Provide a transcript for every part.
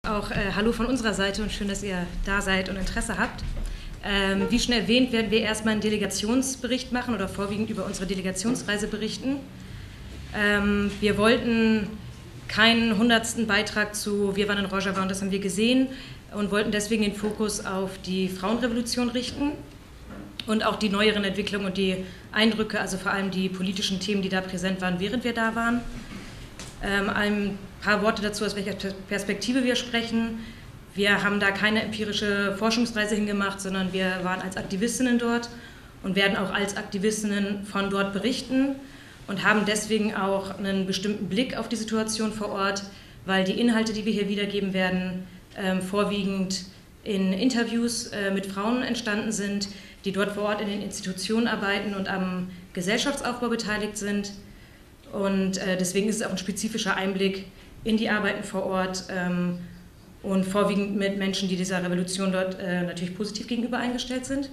auch Hallo von unserer Seite und schön, dass ihr da seid und Interesse habt. Wie schon erwähnt, werden wir erstmal einen Delegationsbericht machen oder vorwiegend über unsere Delegationsreise berichten. Wir wollten keinen 100. Beitrag zu Wir waren in Rojava und das haben wir gesehen und wollten deswegen den Fokus auf die Frauenrevolution richten und auch die neueren Entwicklungen und die Eindrücke, also vor allem die politischen Themen, die da präsent waren, während wir da waren. Ein paar Worte dazu, aus welcher Perspektive wir sprechen. Wir haben da keine empirische Forschungsreise hingemacht, sondern wir waren als Aktivistinnen dort und werden auch als Aktivistinnen von dort berichten und haben deswegen auch einen bestimmten Blick auf die Situation vor Ort, weil die Inhalte, die wir hier wiedergeben werden, vorwiegend in Interviews mit Frauen entstanden sind, die dort vor Ort in den Institutionen arbeiten und am Gesellschaftsaufbau beteiligt sind. Und deswegen ist es auch ein spezifischer Einblick in die Arbeiten vor Ort und vorwiegend mit Menschen, die dieser Revolution dort natürlich positiv gegenüber eingestellt sind.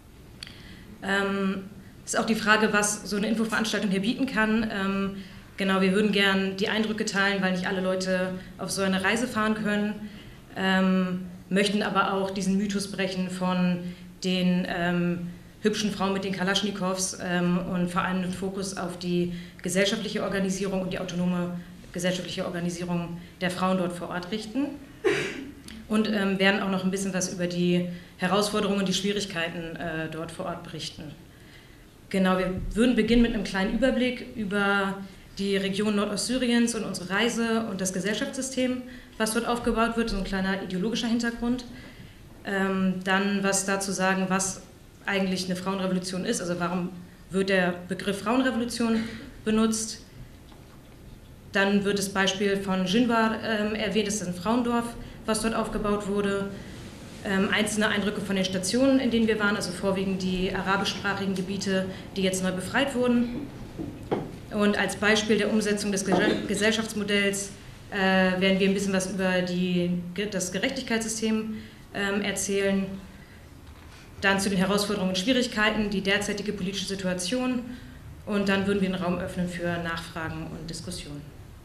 Es ist auch die Frage, was so eine Infoveranstaltung hier bieten kann. Genau, wir würden gern die Eindrücke teilen, weil nicht alle Leute auf so eine Reise fahren können, möchten aber auch diesen Mythos brechen von den hübschen Frauen mit den Kalaschnikows und vor allem den Fokus auf die gesellschaftliche Organisierung und die autonome gesellschaftliche Organisierung der Frauen dort vor Ort richten. Und werden auch noch ein bisschen was über die Herausforderungen und die Schwierigkeiten dort vor Ort berichten. Genau, wir würden beginnen mit einem kleinen Überblick über die Region Nordostsyriens und unsere Reise und das Gesellschaftssystem, was dort aufgebaut wird, so ein kleiner ideologischer Hintergrund. Dann was dazu sagen, was eigentlich eine Frauenrevolution ist, also warum wird der Begriff Frauenrevolution benutzt. Dann wird das Beispiel von Jinvar erwähnt, das ist ein Frauendorf, was dort aufgebaut wurde. Einzelne Eindrücke von den Stationen, in denen wir waren, also vorwiegend die arabischsprachigen Gebiete, die jetzt neu befreit wurden. Und als Beispiel der Umsetzung des Gesellschaftsmodells werden wir ein bisschen was über das Gerechtigkeitssystem erzählen. Dann zu den Herausforderungen und Schwierigkeiten, die derzeitige politische Situation. Und dann würden wir einen Raum öffnen für Nachfragen und Diskussionen.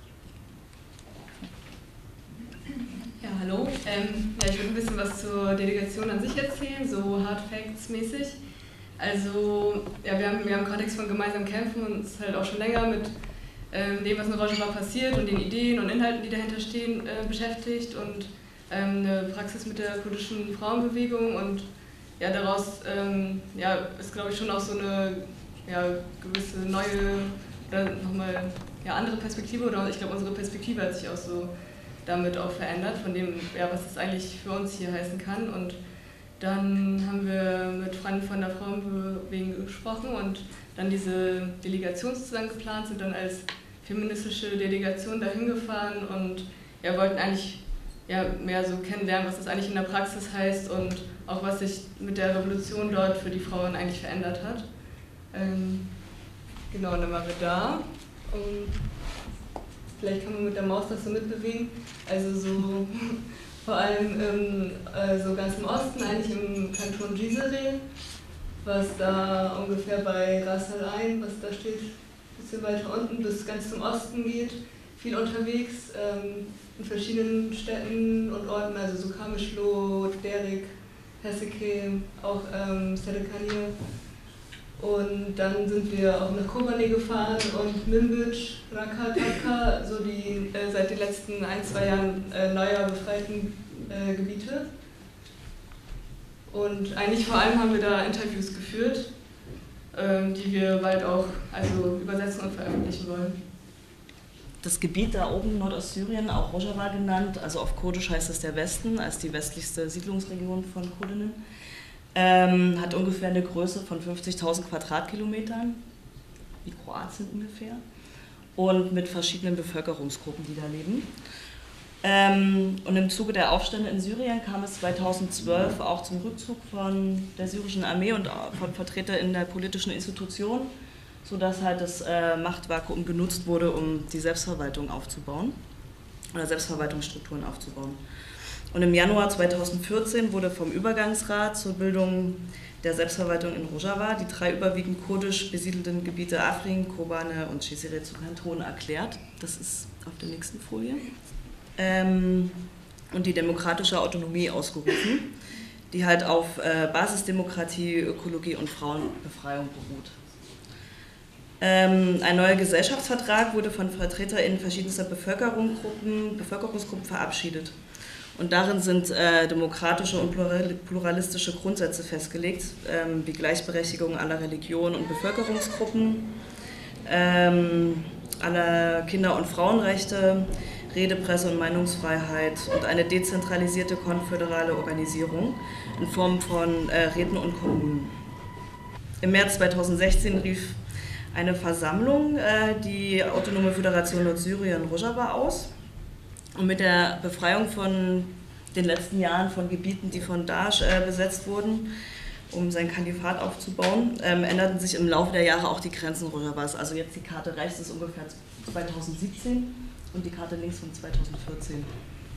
Ja, hallo. Ich würde ein bisschen was zur Delegation an sich erzählen, so Hard Facts mäßig. Also, ja, wir haben im Kontext von gemeinsamen Kämpfen uns halt auch schon länger mit dem, was in Rojava passiert und den Ideen und Inhalten, die dahinter stehen, beschäftigt und eine Praxis mit der kurdischen Frauenbewegung und ja, daraus ist, glaube ich, schon auch so eine gewisse neue oder nochmal andere Perspektive oder ich glaube, unsere Perspektive hat sich auch so damit auch verändert, von dem, was das eigentlich für uns hier heißen kann. Und dann haben wir mit Freunden von der Frauenbewegung gesprochen und dann diese Delegation sozusagen geplant, sind dann als feministische Delegation dahin gefahren und wollten eigentlich mehr so kennenlernen, was das eigentlich in der Praxis heißt und auch was sich mit der Revolution dort für die Frauen eigentlich verändert hat. Genau, und dann waren wir da und vielleicht kann man mit der Maus das so mitbewegen, also so vor allem so ganz im Osten, eigentlich im Kanton Jizere, was da ungefähr bei Ras Al Ain, was da steht, ein bisschen weiter unten bis ganz zum Osten geht, viel unterwegs in verschiedenen Städten und Orten, also so Kamışlı, Derik, Heseke, auch Serikaniye. Und dann sind wir auch nach Kobane gefahren und Minbic, Raqqa, Taka, so die seit den letzten 1-2 Jahren neuer befreiten Gebiete. Und eigentlich vor allem haben wir da Interviews geführt, die wir bald auch übersetzen und veröffentlichen wollen. Das Gebiet da oben, Nordostsyrien, auch Rojava genannt, also auf Kurdisch heißt es der Westen, als die westlichste Siedlungsregion von Kurdinnen, hat ungefähr eine Größe von 50.000 Quadratkilometern, wie Kroatien ungefähr, und mit verschiedenen Bevölkerungsgruppen, die da leben. Und im Zuge der Aufstände in Syrien kam es 2012 auch zum Rückzug von der syrischen Armee und von Vertretern der politischen Institution, sodass halt das Machtvakuum genutzt wurde, um die Selbstverwaltung aufzubauen oder Selbstverwaltungsstrukturen aufzubauen. Und im Januar 2014 wurde vom Übergangsrat zur Bildung der Selbstverwaltung in Rojava die 3 überwiegend kurdisch besiedelten Gebiete Afrin, Kobane und Cizre zu Kantonen erklärt. Das ist auf der nächsten Folie. und die demokratische Autonomie ausgerufen, die halt auf Basisdemokratie, Ökologie und Frauenbefreiung beruht. Ein neuer Gesellschaftsvertrag wurde von VertreterInnen verschiedenster Bevölkerungsgruppen verabschiedet. Und darin sind demokratische und pluralistische Grundsätze festgelegt, wie Gleichberechtigung aller Religionen und Bevölkerungsgruppen, aller Kinder- und Frauenrechte, Rede-, Presse- und Meinungsfreiheit und eine dezentralisierte konföderale Organisierung in Form von Räten und Kommunen. Im März 2016 rief eine Versammlung die Autonome Föderation Nordsyrien Rojava aus. Und mit der Befreiung von den letzten Jahren von Gebieten, die von Daesh besetzt wurden, um sein Kalifat aufzubauen, änderten sich im Laufe der Jahre auch die Grenzen Rojavas. Also jetzt die Karte rechts ist ungefähr 2017 und die Karte links von 2014.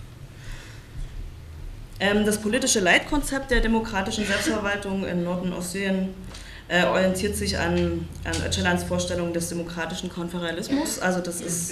Das politische Leitkonzept der demokratischen Selbstverwaltung in Nord- und Ostsyrien orientiert sich an Öcalans Vorstellung des demokratischen Konföderalismus. Also das ist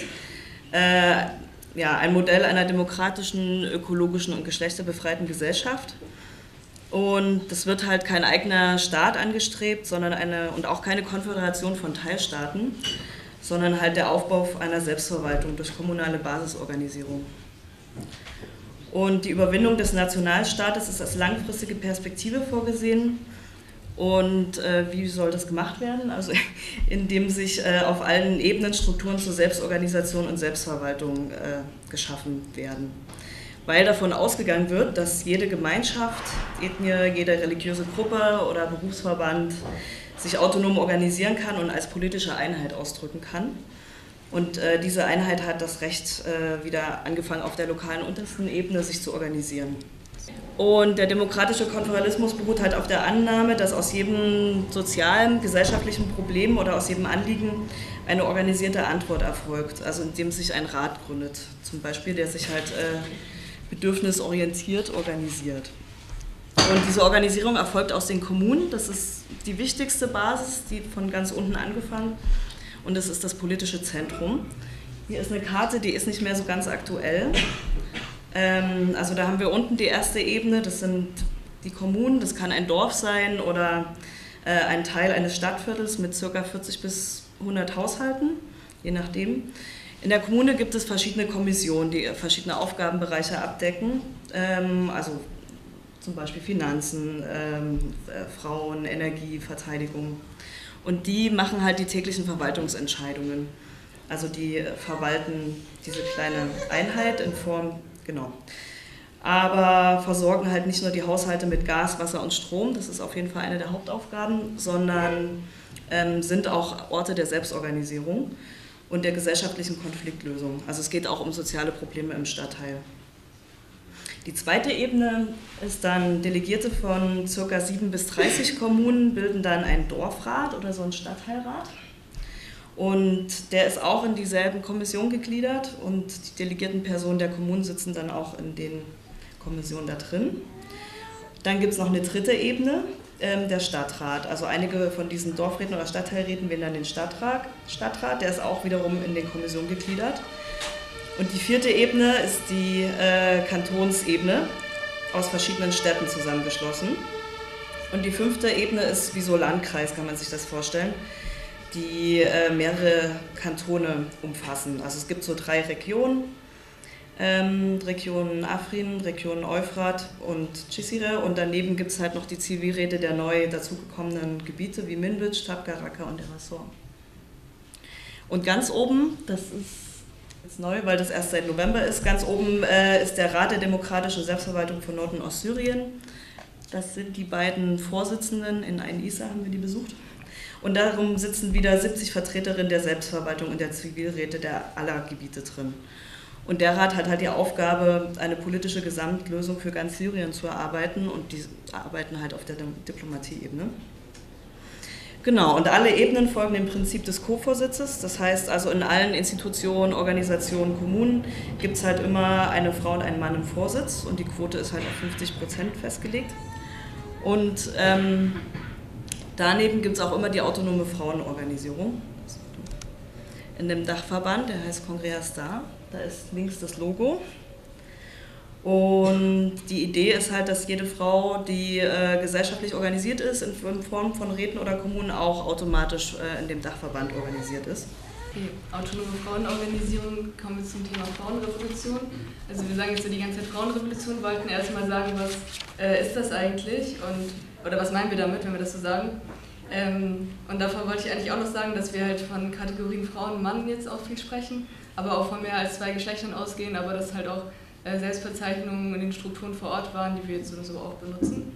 ein Modell einer demokratischen, ökologischen und geschlechterbefreiten Gesellschaft. Und es wird halt kein eigener Staat angestrebt, sondern und auch keine Konföderation von Teilstaaten, sondern halt der Aufbau einer Selbstverwaltung durch kommunale Basisorganisierung. Und die Überwindung des Nationalstaates ist als langfristige Perspektive vorgesehen. Und wie soll das gemacht werden? Also indem sich auf allen Ebenen Strukturen zur Selbstorganisation und Selbstverwaltung geschaffen werden. Weil davon ausgegangen wird, dass jede Gemeinschaft, Ethnie, jede religiöse Gruppe oder Berufsverband sich autonom organisieren kann und als politische Einheit ausdrücken kann. Und diese Einheit hat das Recht, wieder angefangen auf der lokalen untersten Ebene sich zu organisieren. Und der demokratische Konföderalismus beruht halt auf der Annahme, dass aus jedem sozialen, gesellschaftlichen Problem oder aus jedem Anliegen eine organisierte Antwort erfolgt, also indem sich ein Rat gründet, zum Beispiel, der sich halt bedürfnisorientiert organisiert. Und diese Organisierung erfolgt aus den Kommunen, das ist die wichtigste Basis, die von ganz unten angefangen, und das ist das politische Zentrum. Hier ist eine Karte, die ist nicht mehr so ganz aktuell. Also da haben wir unten die erste Ebene, das sind die Kommunen, das kann ein Dorf sein oder ein Teil eines Stadtviertels mit ca. 40 bis 100 Haushalten, je nachdem. In der Kommune gibt es verschiedene Kommissionen, die verschiedene Aufgabenbereiche abdecken, also zum Beispiel Finanzen, Frauen, Energie, Verteidigung. Und die machen halt die täglichen Verwaltungsentscheidungen. Also die verwalten diese kleine Einheit in Form, genau. Aber versorgen halt nicht nur die Haushalte mit Gas, Wasser und Strom, das ist auf jeden Fall eine der Hauptaufgaben, sondern sind auch Orte der Selbstorganisierung und der gesellschaftlichen Konfliktlösung. Also es geht auch um soziale Probleme im Stadtteil. Die zweite Ebene ist dann Delegierte von ca. 7 bis 30 Kommunen bilden dann einen Dorfrat oder so einen Stadtteilrat. Und der ist auch in dieselben Kommission gegliedert und die delegierten Personen der Kommunen sitzen dann auch in den Kommissionen da drin. Dann gibt es noch eine dritte Ebene, der Stadtrat. Also einige von diesen Dorfräten oder Stadtteilräten wählen dann den Stadtrat, der ist auch wiederum in den Kommissionen gegliedert. Und die vierte Ebene ist die Kantonsebene, aus verschiedenen Städten zusammengeschlossen. Und die fünfte Ebene ist wie so Landkreis, kann man sich das vorstellen, die mehrere Kantone umfassen. Also es gibt so 3 Regionen, Region Afrin, Region Euphrat und Cisire, und daneben gibt es halt noch die Zivilräte der neu dazugekommenen Gebiete wie Minbic, Tabqa, Raqqa und Erassor. Und ganz oben, das ist jetzt neu, weil das erst seit November ist, ganz oben ist der Rat der demokratischen Selbstverwaltung von Nord- und Ostsyrien. Das sind die beiden Vorsitzenden, in Ain-Issa haben wir die besucht. Und darum sitzen wieder 70 Vertreterinnen der Selbstverwaltung und der Zivilräte der aller Gebiete drin. Und der Rat hat halt die Aufgabe, eine politische Gesamtlösung für ganz Syrien zu erarbeiten, und die arbeiten halt auf der Diplomatieebene. Genau, und alle Ebenen folgen dem Prinzip des Co-Vorsitzes. Das heißt also, in allen Institutionen, Organisationen, Kommunen gibt es halt immer eine Frau und einen Mann im Vorsitz, und die Quote ist halt auf 50% festgelegt. Und daneben gibt es auch immer die autonome Frauenorganisierung in dem Dachverband, der heißt Congrès Star. Da ist links das Logo. Und die Idee ist halt, dass jede Frau, die gesellschaftlich organisiert ist, in Form von Räten oder Kommunen, auch automatisch in dem Dachverband organisiert ist. Okay. Autonome Frauenorganisierung, kommen wir zum Thema Frauenrevolution. Also wir sagen jetzt so die ganze Zeit Frauenrevolution, wollten erstmal sagen, was ist das eigentlich oder was meinen wir damit, wenn wir das so sagen. Und davor wollte ich eigentlich auch noch sagen, dass wir halt von Kategorien Frauen und Mann jetzt auch viel sprechen, aber auch von mehr als 2 Geschlechtern ausgehen, aber dass halt auch Selbstbezeichnungen in den Strukturen vor Ort waren, die wir jetzt so auch benutzen.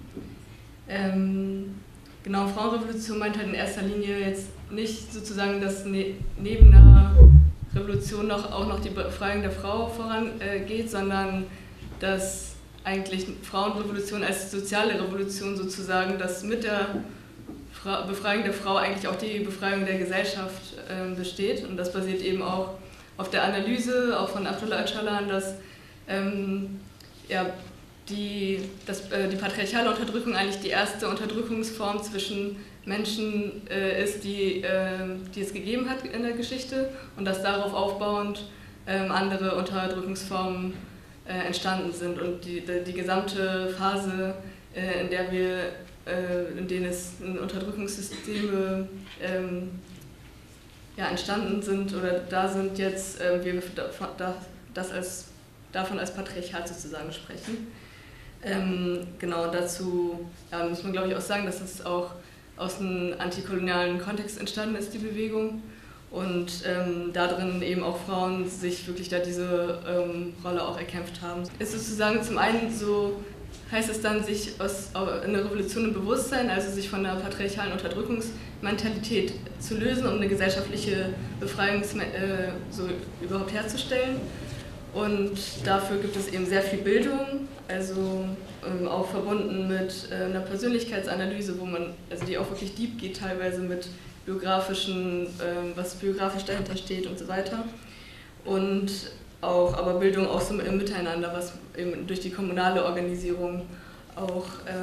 Genau, Frauenrevolution meint halt in erster Linie jetzt nicht sozusagen, dass neben einer Revolution auch noch die Befreiung der Frau vorangeht, sondern dass eigentlich Frauenrevolution als soziale Revolution sozusagen, dass mit der Befreiung der Frau eigentlich auch die Befreiung der Gesellschaft besteht. Und das basiert eben auch auf der Analyse, auch von Abdullah Öcalan, dass die patriarchale Unterdrückung eigentlich die erste Unterdrückungsform zwischen Menschen ist, die es gegeben hat in der Geschichte und dass darauf aufbauend andere Unterdrückungsformen entstanden sind. Und die gesamte Phase, in denen es Unterdrückungssysteme entstanden sind oder da sind jetzt, wir davon als Patriarchat sozusagen sprechen. Genau, dazu muss man, glaube ich, auch sagen, dass es auch aus einem antikolonialen Kontext entstanden ist, die Bewegung. Und darin eben auch Frauen sich wirklich da diese Rolle auch erkämpft haben. Ist sozusagen zum einen so, heißt es dann, sich aus einer Revolution im Bewusstsein, also sich von der patriarchalen Unterdrückungsmentalität zu lösen, um eine gesellschaftliche Befreiung so überhaupt herzustellen. Und dafür gibt es eben sehr viel Bildung, also auch verbunden mit einer Persönlichkeitsanalyse, die auch wirklich deep geht, teilweise mit was biografisch dahinter steht und so weiter. Und auch aber Bildung auch so im Miteinander, was eben durch die kommunale Organisierung auch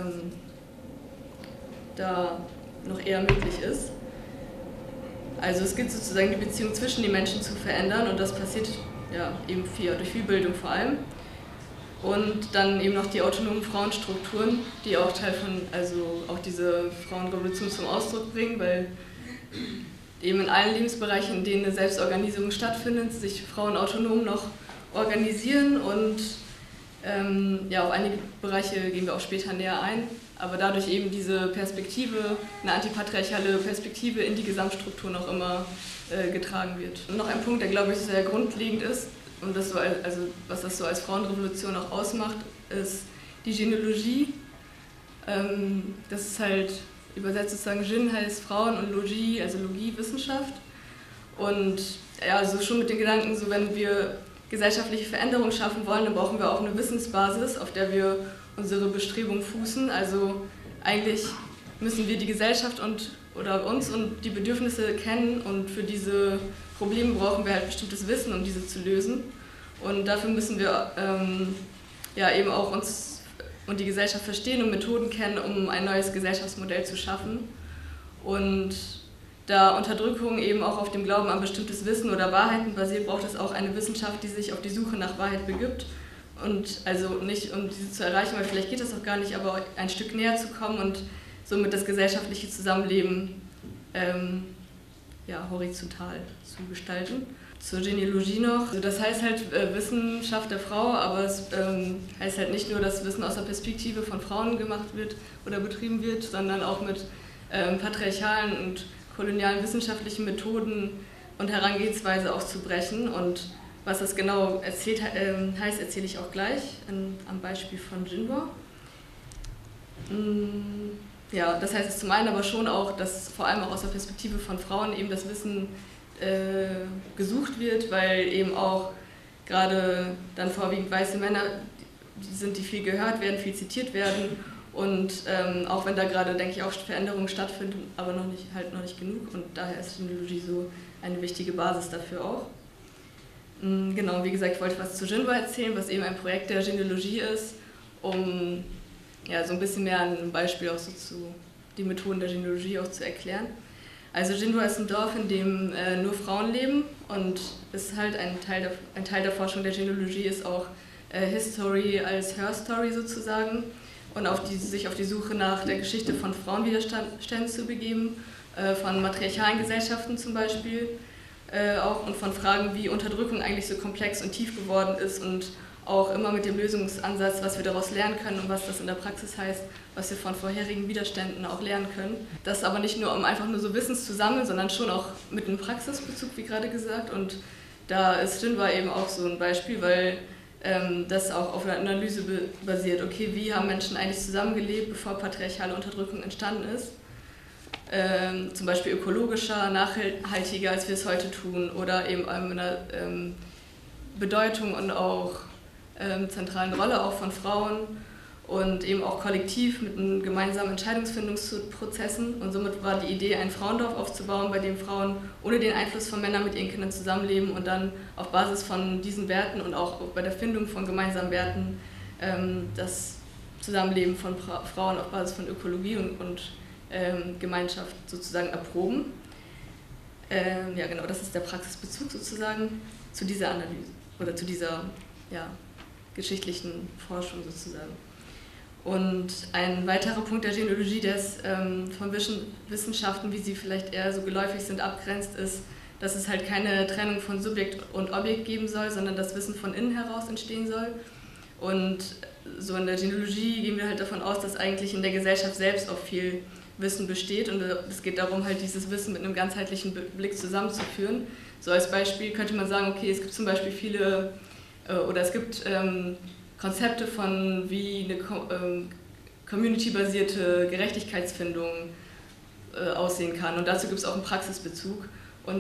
da noch eher möglich ist. Also es gilt sozusagen die Beziehung zwischen den Menschen zu verändern und das passiert eben durch viel Bildung vor allem. Und dann eben noch die autonomen Frauenstrukturen, die auch auch diese Frauenrevolution zum Ausdruck bringen, weil eben in allen Lebensbereichen, in denen eine Selbstorganisierung stattfindet, sich Frauen autonom noch organisieren und auf einige Bereiche gehen wir auch später näher ein, aber dadurch eben diese Perspektive, eine antipatriarchale Perspektive in die Gesamtstruktur noch immer getragen wird. Und noch ein Punkt, der, glaube ich, sehr grundlegend ist und was das so als Frauenrevolution auch ausmacht, ist die Genealogie. Das ist halt übersetzt sozusagen, Gin heißt Frauen und Logie, also Logie, Wissenschaft. Und so schon mit den Gedanken, so wenn wir gesellschaftliche Veränderungen schaffen wollen, dann brauchen wir auch eine Wissensbasis, auf der wir unsere Bestrebungen fußen. Also eigentlich müssen wir die Gesellschaft oder uns und die Bedürfnisse kennen und für diese Probleme brauchen wir halt bestimmtes Wissen, um diese zu lösen. Und dafür müssen wir eben auch uns und die Gesellschaft verstehen und Methoden kennen, um ein neues Gesellschaftsmodell zu schaffen. Und da Unterdrückung eben auch auf dem Glauben an bestimmtes Wissen oder Wahrheiten basiert, braucht es auch eine Wissenschaft, die sich auf die Suche nach Wahrheit begibt. Und also nicht, um diese zu erreichen, weil vielleicht geht das auch gar nicht, aber ein Stück näher zu kommen und somit das gesellschaftliche Zusammenleben horizontal zu gestalten. Zur Genealogie noch. Also das heißt halt Wissenschaft der Frau, aber es heißt halt nicht nur, dass Wissen aus der Perspektive von Frauen gemacht wird oder betrieben wird, sondern auch mit patriarchalen und kolonialen wissenschaftlichen Methoden und Herangehensweise auch zu brechen. Und was das genau heißt, erzähle ich auch gleich am Beispiel von Jinbo. Das heißt es zum einen aber schon auch, dass vor allem auch aus der Perspektive von Frauen eben das Wissen gesucht wird, weil eben auch gerade dann vorwiegend weiße Männer die viel gehört werden, viel zitiert werden und auch wenn da gerade, denke ich, auch Veränderungen stattfinden, aber noch nicht genug und daher ist Genealogie so eine wichtige Basis dafür auch. Genau, wie gesagt, ich wollte was zu Jinbo erzählen, was eben ein Projekt der Genealogie ist, um so ein bisschen mehr ein Beispiel auch so zu die Methoden der Genealogie auch zu erklären. Also Jinbo ist ein Dorf, in dem nur Frauen leben und ist halt ein Teil der Forschung der Genealogie ist auch History als Her Story sozusagen und sich auf die Suche nach der Geschichte von Frauenwiderständen zu begeben, von matriarchalen Gesellschaften zum Beispiel auch und von Fragen, wie Unterdrückung eigentlich so komplex und tief geworden ist und auch immer mit dem Lösungsansatz, was wir daraus lernen können und was das in der Praxis heißt, was wir von vorherigen Widerständen auch lernen können. Das aber nicht nur, um einfach nur so Wissens zu sammeln, sondern schon auch mit einem Praxisbezug, wie gerade gesagt. Und da ist Jinhua eben auch so ein Beispiel, weil das auch auf einer Analyse basiert. Okay, wie haben Menschen eigentlich zusammengelebt, bevor patriarchale Unterdrückung entstanden ist? Zum Beispiel ökologischer, nachhaltiger, als wir es heute tun, oder eben in einer Bedeutung und auch zentralen Rolle auch von Frauen und eben auch kollektiv mit einem gemeinsamen Entscheidungsfindungsprozessen. Und somit war die Idee, ein Frauendorf aufzubauen, bei dem Frauen ohne den Einfluss von Männern mit ihren Kindern zusammenleben und dann auf Basis von diesen Werten und auch bei der Findung von gemeinsamen Werten das Zusammenleben von Frauen auf Basis von Ökologie und Gemeinschaft sozusagen erproben. Ja, genau, das ist der Praxisbezug sozusagen zu dieser Analyse oder zu dieser geschichtlichen Forschung sozusagen. Und ein weiterer Punkt der Genealogie, der es von Wissenschaften, wie sie vielleicht eher so geläufig sind, abgrenzt, ist, dass es halt keine Trennung von Subjekt und Objekt geben soll, sondern das Wissen von innen heraus entstehen soll. Und so in der Genealogie gehen wir halt davon aus, dass eigentlich in der Gesellschaft selbst auch viel Wissen besteht und es geht darum, halt dieses Wissen mit einem ganzheitlichen Blick zusammenzuführen. So als Beispiel könnte man sagen, okay, es gibt zum Beispiel es gibt Konzepte von, wie eine community-basierte Gerechtigkeitsfindung aussehen kann und dazu gibt es auch einen Praxisbezug und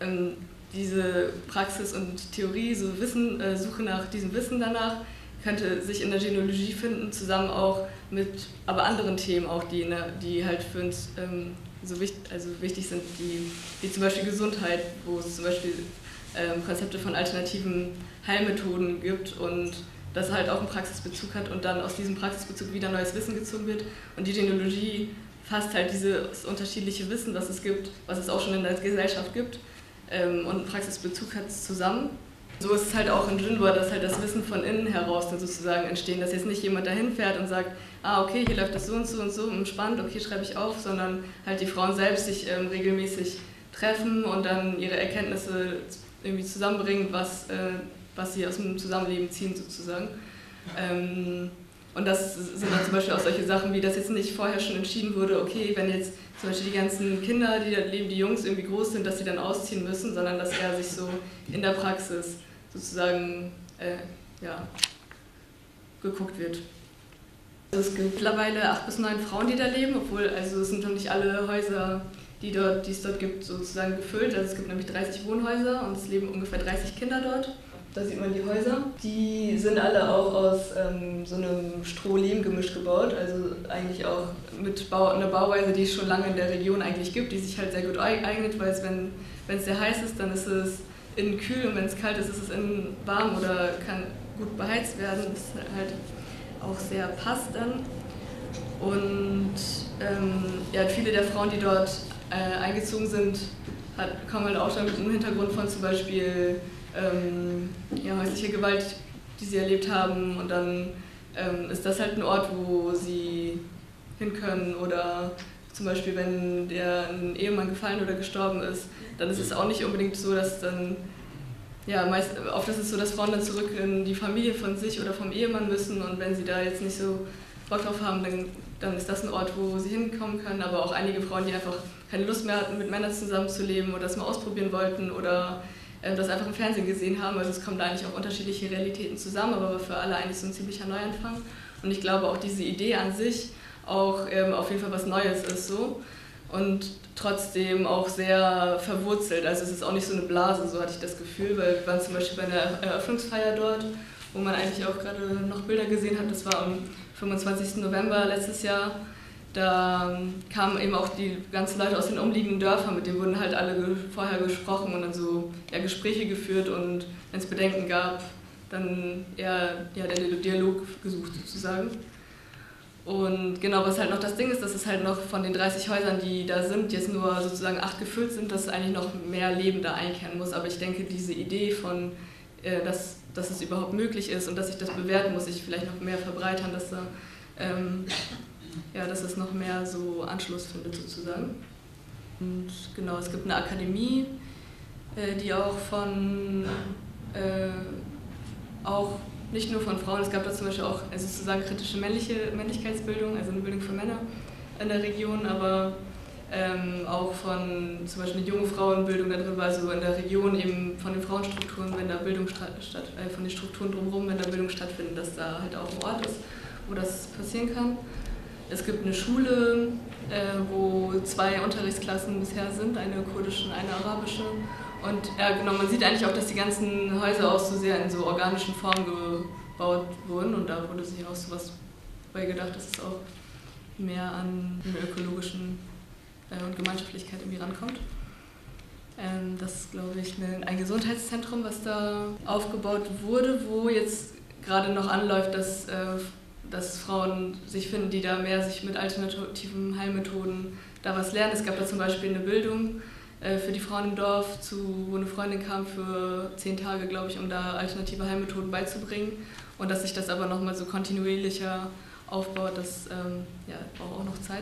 diese Praxis und Theorie, so Suche nach diesem Wissen danach, könnte sich in der Genealogie finden, zusammen auch mit aber anderen Themen, auch die halt für uns so wichtig sind, wie zum Beispiel Gesundheit, wo es zum Beispiel Konzepte von alternativen Heilmethoden gibt und das halt auch einen Praxisbezug hat und dann aus diesem Praxisbezug wieder neues Wissen gezogen wird. Und die Genealogie fasst halt dieses unterschiedliche Wissen, was es gibt, was es auch schon in der Gesellschaft gibt und einen Praxisbezug hat es zusammen. So ist es halt auch in Jinhua, dass halt das Wissen von innen heraus dann sozusagen entstehen, dass jetzt nicht jemand dahin fährt und sagt, okay, hier läuft das so und so spannend, okay, schreibe ich auf, sondern halt die Frauen selbst sich regelmäßig treffen und dann ihre Erkenntnisse irgendwie zusammenbringen, was sie aus dem Zusammenleben ziehen sozusagen. Und das sind dann zum Beispiel auch solche Sachen, wie das jetzt nicht vorher schon entschieden wurde, okay, wenn jetzt zum Beispiel die ganzen Kinder, die da leben, die Jungs irgendwie groß sind, dass sie dann ausziehen müssen, sondern dass er sich so in der Praxis sozusagen geguckt wird. Also es gibt mittlerweile 8 bis 9 Frauen, die da leben, obwohl also es sind noch nicht alle Häuser, die es dort gibt, sozusagen gefüllt. Also es gibt nämlich 30 Wohnhäuser und es leben ungefähr 30 Kinder dort. Da sieht man die Häuser. Die sind alle auch aus so einem Stroh-Lehm-Gemisch gebaut, also eigentlich auch mit einer Bauweise, die es schon lange in der Region eigentlich gibt, die sich halt sehr gut eignet, weil wenn es sehr heiß ist, dann ist es innen kühl und wenn es kalt ist, ist es innen warm oder kann gut beheizt werden. Das halt auch sehr passt dann. Und viele der Frauen, die dort eingezogen sind, kommen halt auch schon mit einem Hintergrund von zum Beispiel häusliche Gewalt, die sie erlebt haben und dann ist das halt ein Ort, wo sie hin können oder zum Beispiel, wenn ein Ehemann gefallen oder gestorben ist, dann ist es auch nicht unbedingt so, dass dann, oft ist es so, dass Frauen dann zurück in die Familie von sich oder vom Ehemann müssen und wenn sie da jetzt nicht so Bock drauf haben, dann ist das ein Ort, wo sie hinkommen können, aber auch einige Frauen, die einfach keine Lust mehr hatten, mit Männern zusammenzuleben oder das mal ausprobieren wollten oder das einfach im Fernsehen gesehen haben. Also es kommen da eigentlich auch unterschiedliche Realitäten zusammen, aber für alle eigentlich so ein ziemlicher Neuanfang. Und ich glaube auch diese Idee an sich auch auf jeden Fall was Neues ist so und trotzdem auch sehr verwurzelt. Also es ist auch nicht so eine Blase, so hatte ich das Gefühl, weil wir waren zum Beispiel bei einer Eröffnungsfeier dort, wo man eigentlich auch gerade noch Bilder gesehen hat. Das war am 25. November letztes Jahr. Da kamen eben auch die ganzen Leute aus den umliegenden Dörfern, mit denen wurden halt alle vorher gesprochen und dann so Gespräche geführt und wenn es Bedenken gab, dann der Dialog gesucht sozusagen. Und genau, was halt noch das Ding ist, dass es halt noch von den 30 Häusern, die da sind, jetzt nur sozusagen 8 gefüllt sind, dass eigentlich noch mehr Leben da einkehren muss. Aber ich denke, diese Idee von, dass dass es überhaupt möglich ist und dass sich das bewährt, muss sich vielleicht noch mehr verbreitern, dass es noch mehr so Anschluss findet sozusagen. Und genau, es gibt eine Akademie, die auch auch nicht nur von Frauen, es gab da zum Beispiel auch sozusagen kritische Männlichkeitsbildung, also eine Bildung für Männer in der Region, aber auch von zum Beispiel eine junge Frauenbildung darüber, also in der Region eben von den Frauenstrukturen, wenn da Bildung von den Strukturen drumherum, wenn da Bildung stattfindet, dass da halt auch ein Ort ist, wo das passieren kann. Es gibt eine Schule, wo 2 Unterrichtsklassen bisher sind, eine kurdische und eine arabische. Und ja, genau, man sieht eigentlich auch, dass die ganzen Häuser auch so sehr in so organischen Formen gebaut wurden und da wurde sich auch so was bei gedacht, dass es auch mehr an einer ökologischen und Gemeinschaftlichkeit irgendwie rankommt. Das ist, glaube ich, ein Gesundheitszentrum, was da aufgebaut wurde, wo jetzt gerade noch anläuft, dass Frauen sich finden, die da mehr sich mit alternativen Heilmethoden da was lernen. Es gab da zum Beispiel eine Bildung für die Frauen im Dorf, wo eine Freundin kam für 10 Tage, glaube ich, um da alternative Heilmethoden beizubringen. Und dass sich das aber nochmal so kontinuierlicher aufbaut, das braucht auch noch Zeit.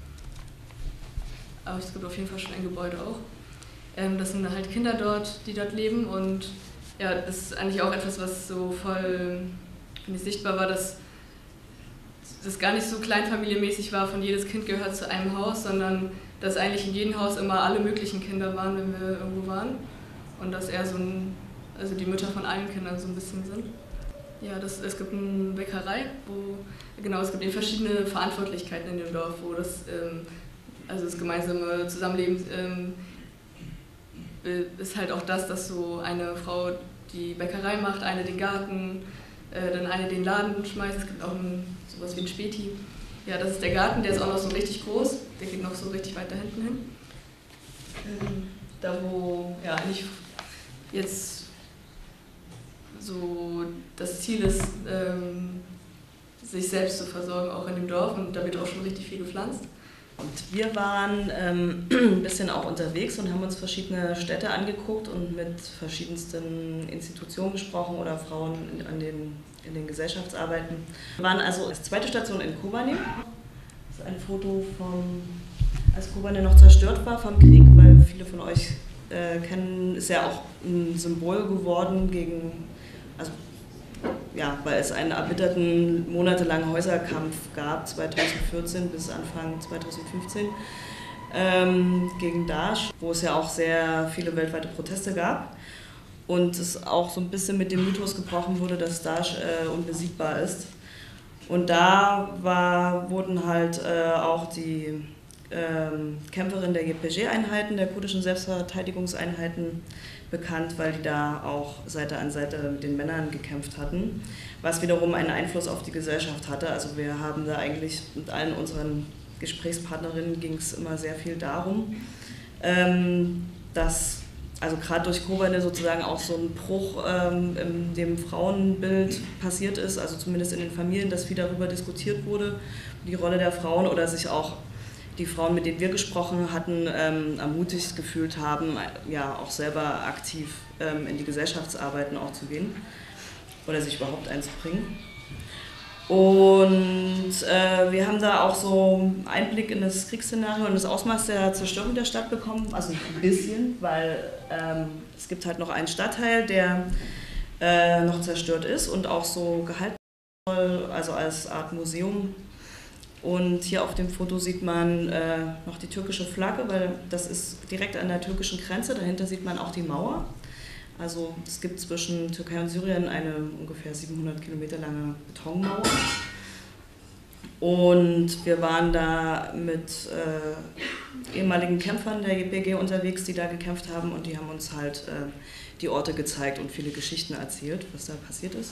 Aber es gibt auf jeden Fall schon ein Gebäude auch. Das sind halt Kinder dort, die dort leben und ja, das ist eigentlich auch etwas, was so voll sichtbar war, dass das gar nicht so kleinfamilienmäßig war, von jedes Kind gehört zu einem Haus, sondern dass eigentlich in jedem Haus immer alle möglichen Kinder waren, wenn wir irgendwo waren. Und dass eher also die Mütter von allen Kindern so ein bisschen sind. Ja, es gibt eine Bäckerei, es gibt eben verschiedene Verantwortlichkeiten in dem Dorf, wo das gemeinsame Zusammenleben ist halt auch dass so eine Frau die Bäckerei macht, eine den Garten, dann eine den Laden schmeißt. Es gibt auch sowas wie ein Späti. Ja, das ist der Garten, der ist auch noch so richtig groß, der geht noch so richtig weit da hinten hin. Da wo ja eigentlich jetzt so das Ziel ist, sich selbst zu versorgen, auch in dem Dorf, und da wird auch schon richtig viel gepflanzt. Und wir waren ein bisschen auch unterwegs und haben uns verschiedene Städte angeguckt und mit verschiedensten Institutionen gesprochen oder Frauen in den Gesellschaftsarbeiten. Wir waren also als zweite Station in Kobani. Das ist ein Foto als Kobani noch zerstört war vom Krieg, weil viele von euch kennen, ist ja auch ein Symbol geworden weil es einen erbitterten, monatelangen Häuserkampf gab, 2014 bis Anfang 2015, gegen Daesh, wo es ja auch sehr viele weltweite Proteste gab. Und es auch so ein bisschen mit dem Mythos gebrochen wurde, dass Daesh unbesiegbar ist. Und da wurden halt auch die Kämpferinnen der YPG-Einheiten, der kurdischen Selbstverteidigungseinheiten, bekannt, weil die da auch Seite an Seite mit den Männern gekämpft hatten, was wiederum einen Einfluss auf die Gesellschaft hatte. Also wir haben da eigentlich mit allen unseren Gesprächspartnerinnen ging es immer sehr viel darum, dass also gerade durch Kobani sozusagen auch so ein Bruch in dem Frauenbild passiert ist, also zumindest in den Familien, dass viel darüber diskutiert wurde, die Rolle der Frauen, oder sich auch die Frauen, mit denen wir gesprochen hatten, ermutigt gefühlt haben, ja auch selber aktiv in die Gesellschaftsarbeiten auch zu gehen oder sich überhaupt einzubringen. Und wir haben da auch so Einblick in das Kriegsszenario und das Ausmaß der Zerstörung der Stadt bekommen, also ein bisschen, weil es gibt halt noch einen Stadtteil, der noch zerstört ist und auch so gehalten soll, also als Art Museum. Und hier auf dem Foto sieht man noch die türkische Flagge, weil das ist direkt an der türkischen Grenze. Dahinter sieht man auch die Mauer. Also es gibt zwischen Türkei und Syrien eine ungefähr 700 Kilometer lange Betonmauer. Und wir waren da mit ehemaligen Kämpfern der YPG unterwegs, die da gekämpft haben. Und die haben uns halt die Orte gezeigt und viele Geschichten erzählt, was da passiert ist.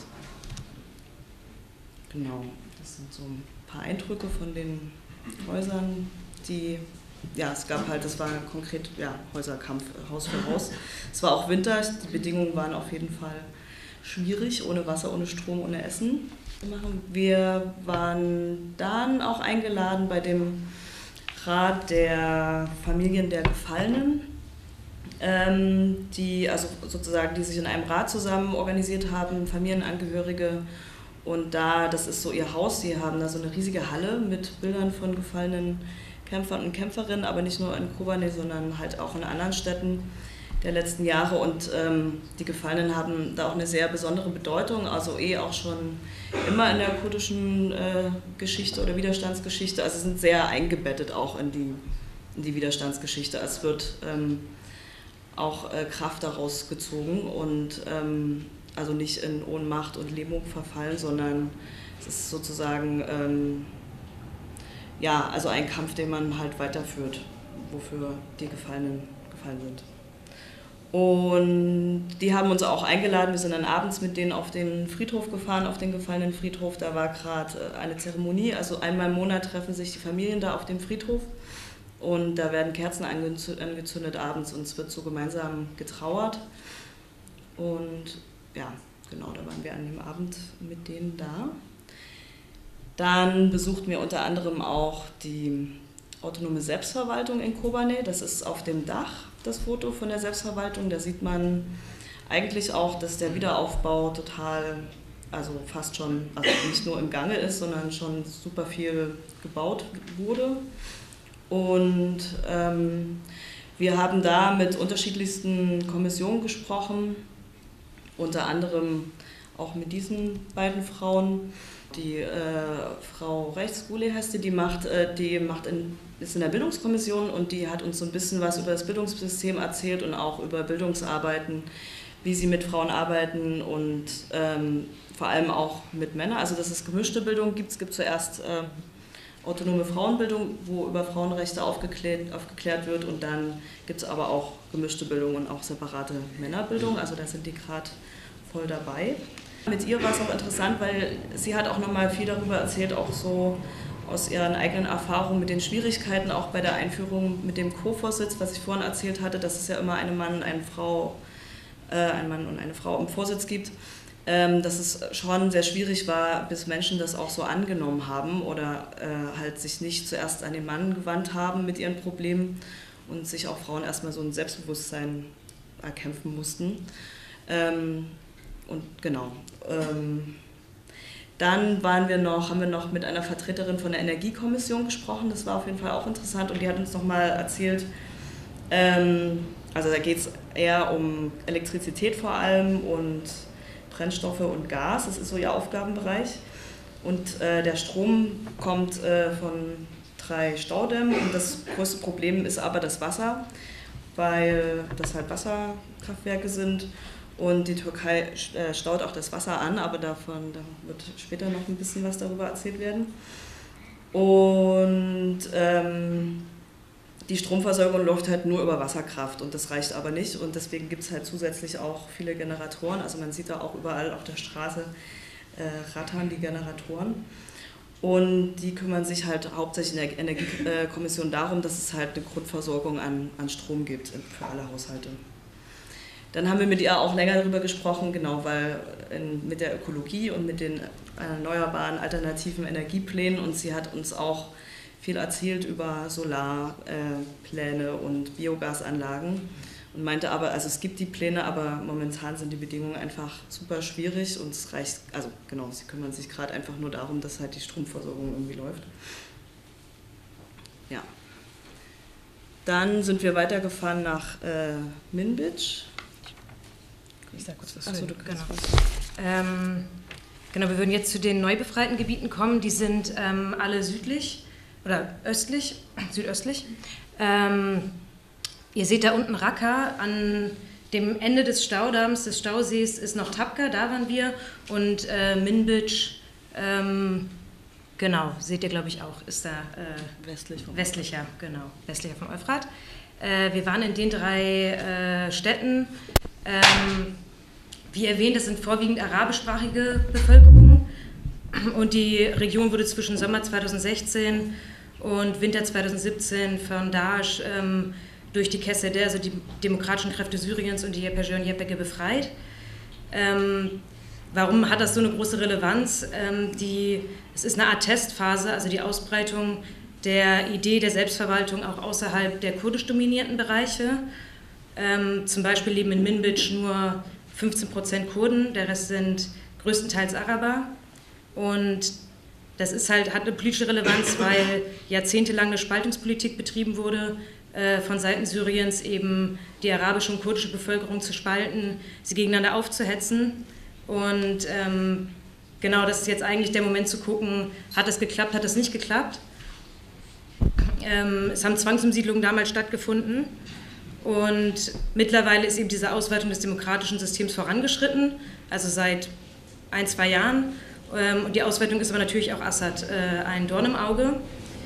Genau, das sind so ein paar Eindrücke von den Häusern, es gab halt, das war konkret, Häuserkampf, Haus für Haus. Es war auch Winter, die Bedingungen waren auf jeden Fall schwierig, ohne Wasser, ohne Strom, ohne Essen. Wir waren dann auch eingeladen bei dem Rat der Familien der Gefallenen die sich in einem Rat zusammen organisiert haben, Familienangehörige. Und das ist so ihr Haus, sie haben da so eine riesige Halle mit Bildern von gefallenen Kämpfern und Kämpferinnen, aber nicht nur in Kobane, sondern halt auch in anderen Städten der letzten Jahre. Und die Gefallenen haben da auch eine sehr besondere Bedeutung, also auch schon immer in der kurdischen Geschichte oder Widerstandsgeschichte. Also sind sehr eingebettet auch in die Widerstandsgeschichte. Es wird auch Kraft daraus gezogen und also nicht in Ohnmacht und Lähmung verfallen, sondern es ist sozusagen also ein Kampf, den man halt weiterführt, wofür die gefallen sind. Und die haben uns auch eingeladen, wir sind dann abends mit denen auf den Friedhof gefahren, auf den gefallenen Friedhof, da war gerade eine Zeremonie, also einmal im Monat treffen sich die Familien da auf dem Friedhof und da werden Kerzen angezündet abends und es wird so gemeinsam getrauert und ja, genau, da waren wir an dem Abend mit denen da. Dann besuchten wir unter anderem auch die autonome Selbstverwaltung in Kobane. Das ist auf dem Dach das Foto von der Selbstverwaltung. Da sieht man eigentlich auch, dass der Wiederaufbau total, also fast schon, also nicht nur im Gange ist, sondern schon super viel gebaut wurde. Und wir haben da mit unterschiedlichsten Kommissionen gesprochen, unter anderem auch mit diesen beiden Frauen. Die Frau Rechtsgule heißt die ist in der Bildungskommission und die hat uns so ein bisschen was über das Bildungssystem erzählt und auch über Bildungsarbeiten, wie sie mit Frauen arbeiten und vor allem auch mit Männern. Also dass es gemischte Bildung gibt. Es gibt zuerst autonome Frauenbildung, wo über Frauenrechte aufgeklärt wird und dann gibt es aber auch gemischte Bildung und auch separate Männerbildung. Also da sind die gerade voll dabei. Mit ihr war es auch interessant, weil sie hat auch nochmal viel darüber erzählt, auch so aus ihren eigenen Erfahrungen mit den Schwierigkeiten, auch bei der Einführung mit dem Co-Vorsitz, was ich vorhin erzählt hatte, dass es ja immer einen Mann und eine Frau im Vorsitz gibt, dass es schon sehr schwierig war, bis Menschen das auch so angenommen haben oder halt sich nicht zuerst an den Mann gewandt haben mit ihren Problemen und sich auch Frauen erstmal so ein Selbstbewusstsein erkämpfen mussten. Und genau. Dann haben wir noch mit einer Vertreterin von der Energiekommission gesprochen, das war auf jeden Fall auch interessant und die hat uns nochmal erzählt, also da geht es eher um Elektrizität vor allem und Brennstoffe und Gas, das ist so ihr Aufgabenbereich und der Strom kommt von 3 Staudämmen und das größte Problem ist aber das Wasser, weil das halt Wasserkraftwerke sind. Und die Türkei staut auch das Wasser an, aber da wird später noch ein bisschen was darüber erzählt werden. Und die Stromversorgung läuft halt nur über Wasserkraft und das reicht aber nicht. Und deswegen gibt es halt zusätzlich auch viele Generatoren. Also man sieht da auch überall auf der Straße rattern die Generatoren. Und die kümmern sich halt hauptsächlich in der Energiekommission darum, dass es halt eine Grundversorgung an Strom gibt für alle Haushalte. Dann haben wir mit ihr auch länger darüber gesprochen, genau, weil mit der Ökologie und mit den erneuerbaren alternativen Energieplänen und sie hat uns auch viel erzählt über Solarpläne und Biogasanlagen und meinte aber, also es gibt die Pläne, aber momentan sind die Bedingungen einfach super schwierig und es reicht, also genau, sie kümmern sich gerade einfach nur darum, dass halt die Stromversorgung irgendwie läuft. Ja. Dann sind wir weitergefahren nach Minbic. Ich sage kurz was zu. Genau, wir würden jetzt zu den neu befreiten Gebieten kommen. Die sind alle südlich oder südöstlich. Ihr seht da unten Raqqa. An dem Ende des Staudamms, des Stausees, ist noch Tabqa, da waren wir. Und Minbic, genau, seht ihr glaube ich auch, ist da westlicher vom Euphrat. Wir waren in den 3 Städten. Wie erwähnt, das sind vorwiegend arabischsprachige Bevölkerung und die Region wurde zwischen Sommer 2016 und Winter 2017 von Daesh durch die KSD, also die demokratischen Kräfte Syriens und die YPG und YPG befreit. Warum hat das so eine große Relevanz? Es ist eine Art Testphase, also die Ausbreitung der Idee der Selbstverwaltung auch außerhalb der kurdisch dominierten Bereiche. Zum Beispiel leben in Minbic nur 15% Kurden, der Rest sind größtenteils Araber. Und das ist halt, hat eine politische Relevanz, weil jahrzehntelang eine Spaltungspolitik betrieben wurde, von Seiten Syriens eben die arabische und kurdische Bevölkerung zu spalten, sie gegeneinander aufzuhetzen. Und genau, das ist jetzt eigentlich der Moment zu gucken, hat es geklappt, hat es nicht geklappt. Es haben Zwangsumsiedlungen damals stattgefunden und mittlerweile ist eben diese Ausweitung des demokratischen Systems vorangeschritten, also seit 1-2 Jahren. Und die Ausweitung ist aber natürlich auch Assad ein Dorn im Auge.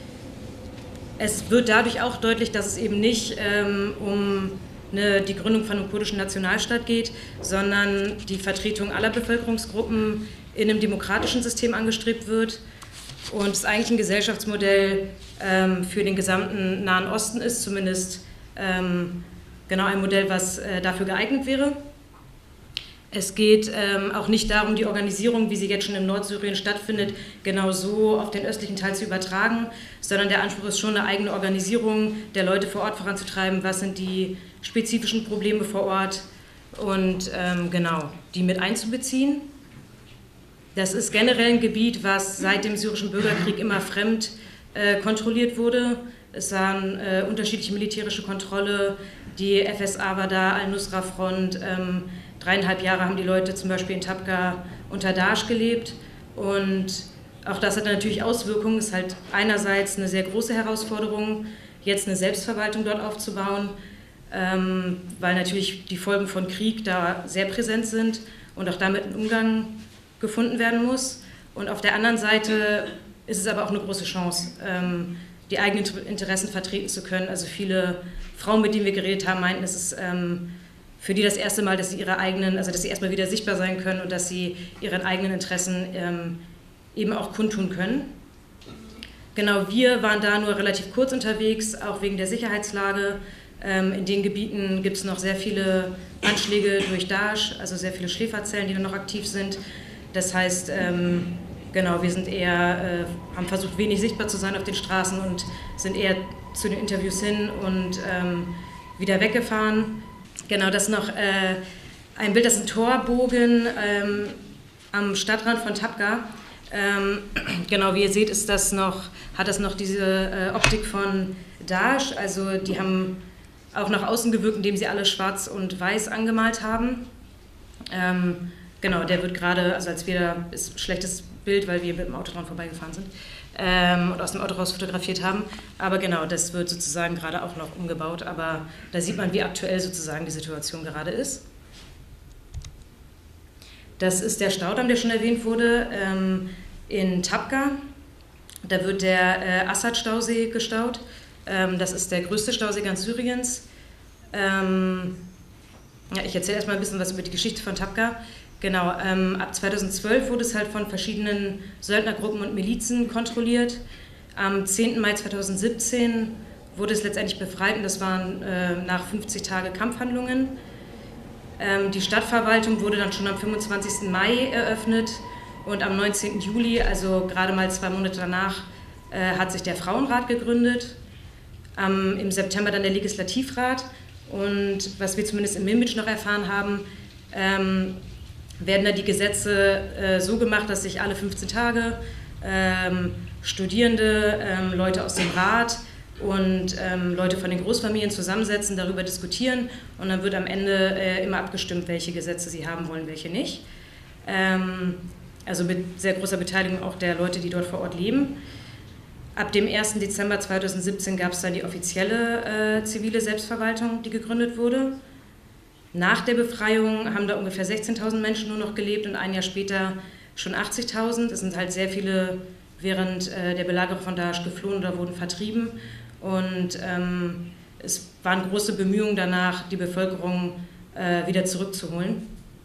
Es wird dadurch auch deutlich, dass es eben nicht um die Gründung von einem kurdischen Nationalstaat geht, sondern die Vertretung aller Bevölkerungsgruppen in einem demokratischen System angestrebt wird. Und es eigentlich ein Gesellschaftsmodell für den gesamten Nahen Osten ist, zumindest genau ein Modell, was dafür geeignet wäre. Es geht auch nicht darum, die Organisierung, wie sie jetzt schon in Nordsyrien stattfindet, genau so auf den östlichen Teil zu übertragen, sondern der Anspruch ist schon, eine eigene Organisierung der Leute vor Ort voranzutreiben. Was sind die spezifischen Probleme vor Ort und genau, die mit einzubeziehen. Das ist generell ein Gebiet, was seit dem syrischen Bürgerkrieg immer fremd kontrolliert wurde. Es waren unterschiedliche militärische Kontrolle, die FSA war da, Al-Nusra-Front, 3,5 Jahre haben die Leute zum Beispiel in Tabqa unter Daesh gelebt und auch das hat natürlich Auswirkungen. Es ist halt einerseits eine sehr große Herausforderung, jetzt eine Selbstverwaltung dort aufzubauen, weil natürlich die Folgen von Krieg da sehr präsent sind und auch damit ein Umgang gefunden werden muss. Und auf der anderen Seite ist es aber auch eine große Chance, die eigenen Interessen vertreten zu können. Also viele Frauen, mit denen wir geredet haben, meinten, es ist für die das erste Mal, dass sie dass sie erstmal wieder sichtbar sein können und dass sie ihren eigenen Interessen eben auch kundtun können. Genau, wir waren da nur relativ kurz unterwegs, auch wegen der Sicherheitslage. In den Gebieten gibt es noch sehr viele Anschläge durch Daesh, also sehr viele Schläferzellen, die dann noch aktiv sind. Das heißt, genau, wir sind haben versucht, wenig sichtbar zu sein auf den Straßen und sind eher zu den Interviews hin und wieder weggefahren. Genau, das ist noch ein Bild, das ist ein Torbogen am Stadtrand von Tabqa. Genau, wie ihr seht, hat das noch diese Optik von Daesh. Also die haben auch nach außen gewirkt, indem sie alle schwarz und weiß angemalt haben. Genau, der wird gerade, also ist ein schlechtes Bild, weil wir mit dem Auto dran vorbeigefahren sind und aus dem Auto raus fotografiert haben. Aber genau, das wird sozusagen gerade auch noch umgebaut. Aber da sieht man, wie aktuell sozusagen die Situation gerade ist. Das ist der Staudamm, der schon erwähnt wurde, in Tabqa. Da wird der Assad-Stausee gestaut. Das ist der größte Stausee ganz Syriens. Ich erzähle erstmal ein bisschen was über die Geschichte von Tabqa. Genau, ab 2012 wurde es halt von verschiedenen Söldnergruppen und Milizen kontrolliert. Am 10. Mai 2017 wurde es letztendlich befreit und das waren nach 50 Tagen Kampfhandlungen. Die Stadtverwaltung wurde dann schon am 25. Mai eröffnet und am 19. Juli, also gerade mal 2 Monate danach, hat sich der Frauenrat gegründet. Im September dann der Legislativrat und was wir zumindest in Minbic noch erfahren haben, werden da die Gesetze so gemacht, dass sich alle 15 Tage Studierende, Leute aus dem Rat und Leute von den Großfamilien zusammensetzen, darüber diskutieren und dann wird am Ende immer abgestimmt, welche Gesetze sie haben wollen, welche nicht. Also mit sehr großer Beteiligung auch der Leute, die dort vor Ort leben. Ab dem 1. Dezember 2017 gab es dann die offizielle zivile Selbstverwaltung, die gegründet wurde. Nach der Befreiung haben da ungefähr 16.000 Menschen nur noch gelebt und ein Jahr später schon 80.000. Es sind halt sehr viele während der Belagerung von Daesh geflohen oder wurden vertrieben. Und es waren große Bemühungen danach, die Bevölkerung wieder zurückzuholen.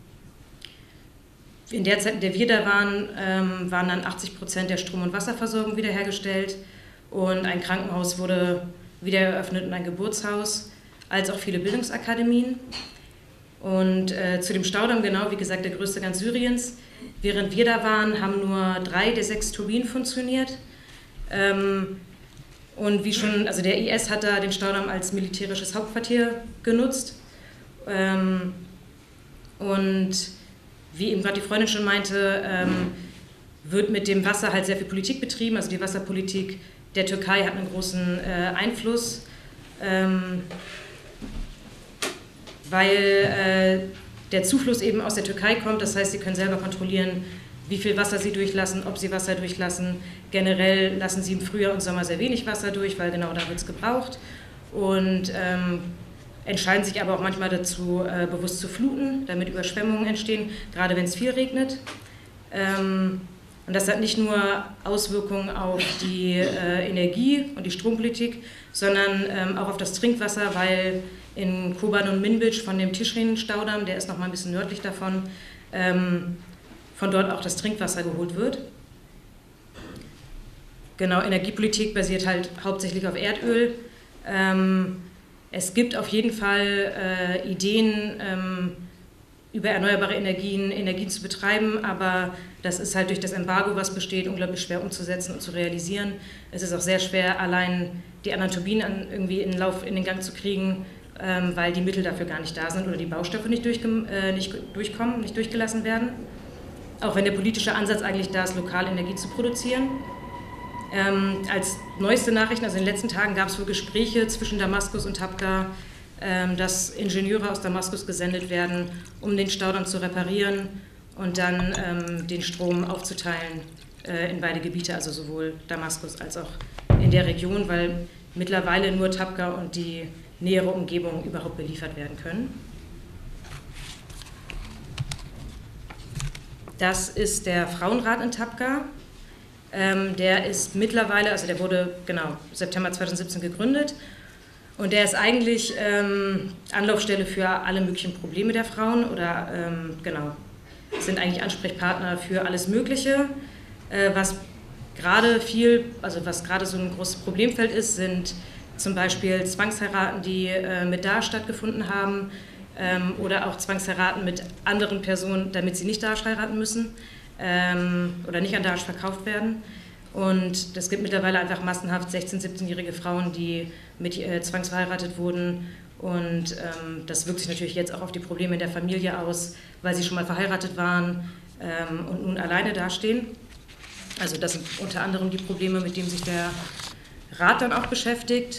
In der Zeit, in der wir da waren, waren dann 80% der Strom- und Wasserversorgung wiederhergestellt und ein Krankenhaus wurde wieder eröffnet und ein Geburtshaus, als auch viele Bildungsakademien. Und zu dem Staudamm, genau, wie gesagt, der größte ganz Syriens. Während wir da waren, haben nur 3 der 6 Turbinen funktioniert. Und wie schon, also der IS hat da den Staudamm als militärisches Hauptquartier genutzt. Und wie eben gerade die Freundin schon meinte, wird mit dem Wasser halt sehr viel Politik betrieben. Also die Wasserpolitik der Türkei hat einen großen Einfluss, weil der Zufluss eben aus der Türkei kommt. Das heißt, sie können selber kontrollieren, wie viel Wasser sie durchlassen, ob sie Wasser durchlassen. Generell lassen sie im Frühjahr und Sommer sehr wenig Wasser durch, weil genau da wird es gebraucht. Und entscheiden sich aber auch manchmal dazu, bewusst zu fluten, damit Überschwemmungen entstehen, gerade wenn es viel regnet. Und das hat nicht nur Auswirkungen auf die Energie- und die Strompolitik, sondern auch auf das Trinkwasser, weil in Koban und Minbic von dem Tischrin-Staudamm, der ist noch mal ein bisschen nördlich davon, von dort auch das Trinkwasser geholt wird. Genau, Energiepolitik basiert halt hauptsächlich auf Erdöl. Es gibt auf jeden Fall Ideen, über erneuerbare Energien zu betreiben, aber das ist halt durch das Embargo, was besteht, unglaublich schwer umzusetzen und zu realisieren. Es ist auch sehr schwer, allein die anderen Turbinen irgendwie in den Gang zu kriegen, weil die Mittel dafür gar nicht da sind oder die Baustoffe nicht durchkommen, nicht durchgelassen werden. Auch wenn der politische Ansatz eigentlich da ist, lokal Energie zu produzieren. Als neueste Nachrichten, also in den letzten Tagen gab es wohl Gespräche zwischen Damaskus und Tabqa, dass Ingenieure aus Damaskus gesendet werden, um den Staudamm zu reparieren und dann den Strom aufzuteilen in beide Gebiete, also sowohl Damaskus als auch in der Region, weil mittlerweile nur Tabqa und die nähere Umgebung überhaupt beliefert werden können. Das ist der Frauenrat in Tabqa. Der ist mittlerweile, also der wurde genau September 2017 gegründet und der ist eigentlich Anlaufstelle für alle möglichen Probleme der Frauen oder sind eigentlich Ansprechpartner für alles Mögliche. Was gerade so ein großes Problemfeld ist, sind zum Beispiel Zwangsheiraten, die mit Daesh stattgefunden haben oder auch Zwangsheiraten mit anderen Personen, damit sie nicht Daesh heiraten müssen oder nicht an Daesh verkauft werden. Und es gibt mittlerweile einfach massenhaft 16-, 17-jährige Frauen, die mit zwangsverheiratet wurden. Und das wirkt sich natürlich jetzt auch auf die Probleme in der Familie aus, weil sie schon mal verheiratet waren und nun alleine dastehen. Also das sind unter anderem die Probleme, mit denen sich der Rat dann auch beschäftigt.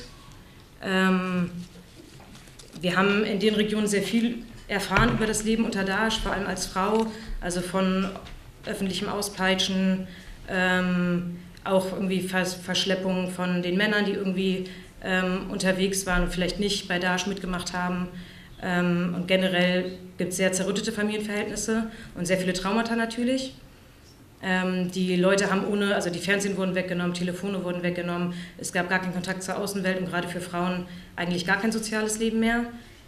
Wir haben in den Regionen sehr viel erfahren über das Leben unter Daesh, vor allem als Frau, also von öffentlichem Auspeitschen, auch irgendwie Verschleppungen von den Männern, die irgendwie unterwegs waren und vielleicht nicht bei Daesh mitgemacht haben. Und generell gibt es sehr zerrüttete Familienverhältnisse und sehr viele Traumata natürlich. Die Leute haben also die Fernsehen wurden weggenommen, Telefone wurden weggenommen, es gab gar keinen Kontakt zur Außenwelt und gerade für Frauen eigentlich gar kein soziales Leben mehr.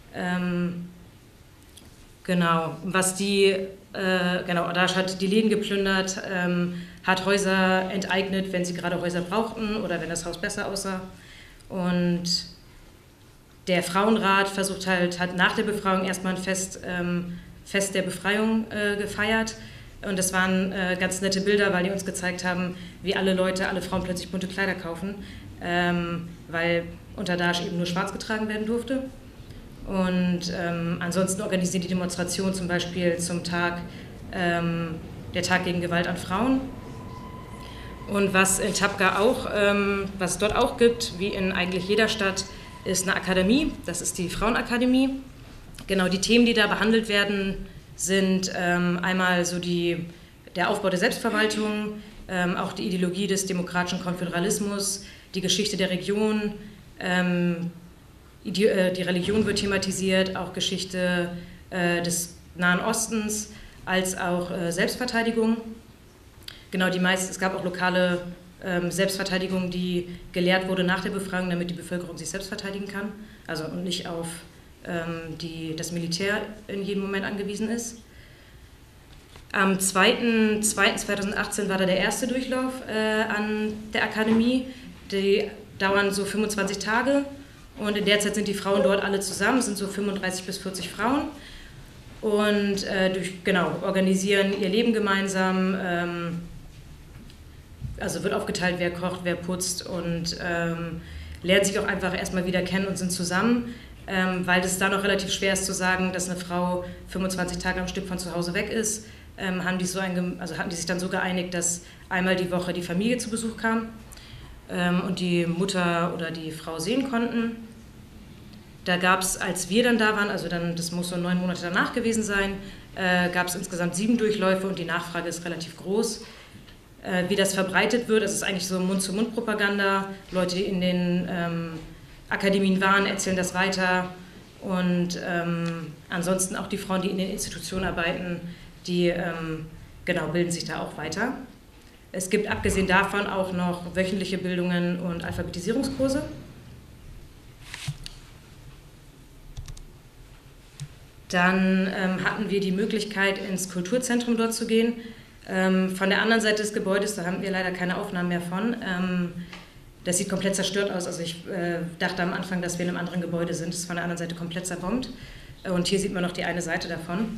Daesh hat die Läden geplündert, hat Häuser enteignet, wenn sie gerade Häuser brauchten oder wenn das Haus besser aussah. Und der Frauenrat hat nach der Befreiung erstmal ein Fest der Befreiung gefeiert. Und das waren ganz nette Bilder, weil die uns gezeigt haben, wie alle Frauen plötzlich bunte Kleider kaufen, weil unter Daesh eben nur schwarz getragen werden durfte. Und ansonsten organisieren die Demonstration zum Beispiel zum Tag, der Tag gegen Gewalt an Frauen. Und was in Tabqa was es dort auch gibt, wie in eigentlich jeder Stadt, ist eine Akademie, das ist die Frauenakademie. Genau, die Themen, die da behandelt werden, sind einmal so der Aufbau der Selbstverwaltung, auch die Ideologie des demokratischen Konföderalismus, die Geschichte der Region, die Religion wird thematisiert, auch Geschichte des Nahen Ostens, als auch Selbstverteidigung. Genau, es gab auch lokale Selbstverteidigung, die gelehrt wurde nach der Befreiung, damit die Bevölkerung sich selbst verteidigen kann, also und nicht auf das Militär in jedem Moment angewiesen ist. Am 2.2.2018 war da der erste Durchlauf an der Akademie. Die dauern so 25 Tage und in der Zeit sind die Frauen dort alle zusammen, es sind so 35 bis 40 Frauen und organisieren ihr Leben gemeinsam. Also wird aufgeteilt, wer kocht, wer putzt und lernen sich auch einfach erstmal wieder kennen und sind zusammen. weil es da noch relativ schwer ist zu sagen, dass eine Frau 25 Tage am Stück von zu Hause weg ist, hatten die sich dann so geeinigt, dass einmal die Woche die Familie zu Besuch kam und die Mutter oder die Frau sehen konnten. Da gab es, als wir dann da waren, also dann, das muss so 9 Monate danach gewesen sein, gab es insgesamt 7 Durchläufe und die Nachfrage ist relativ groß. Wie das verbreitet wird, es ist eigentlich so Mund-zu-Mund-Propaganda. Leute, die in den Akademien waren, erzählen das weiter. Und ansonsten auch die Frauen, die in den Institutionen arbeiten, die bilden sich da auch weiter. Es gibt abgesehen davon auch noch wöchentliche Bildungen und Alphabetisierungskurse. Dann hatten wir die Möglichkeit, ins Kulturzentrum dort zu gehen. Von der anderen Seite des Gebäudes, da haben wir leider keine Aufnahmen mehr von. Das sieht komplett zerstört aus. Also ich dachte am Anfang, dass wir in einem anderen Gebäude sind. Das ist von der anderen Seite komplett zerbombt. Und hier sieht man noch die eine Seite davon.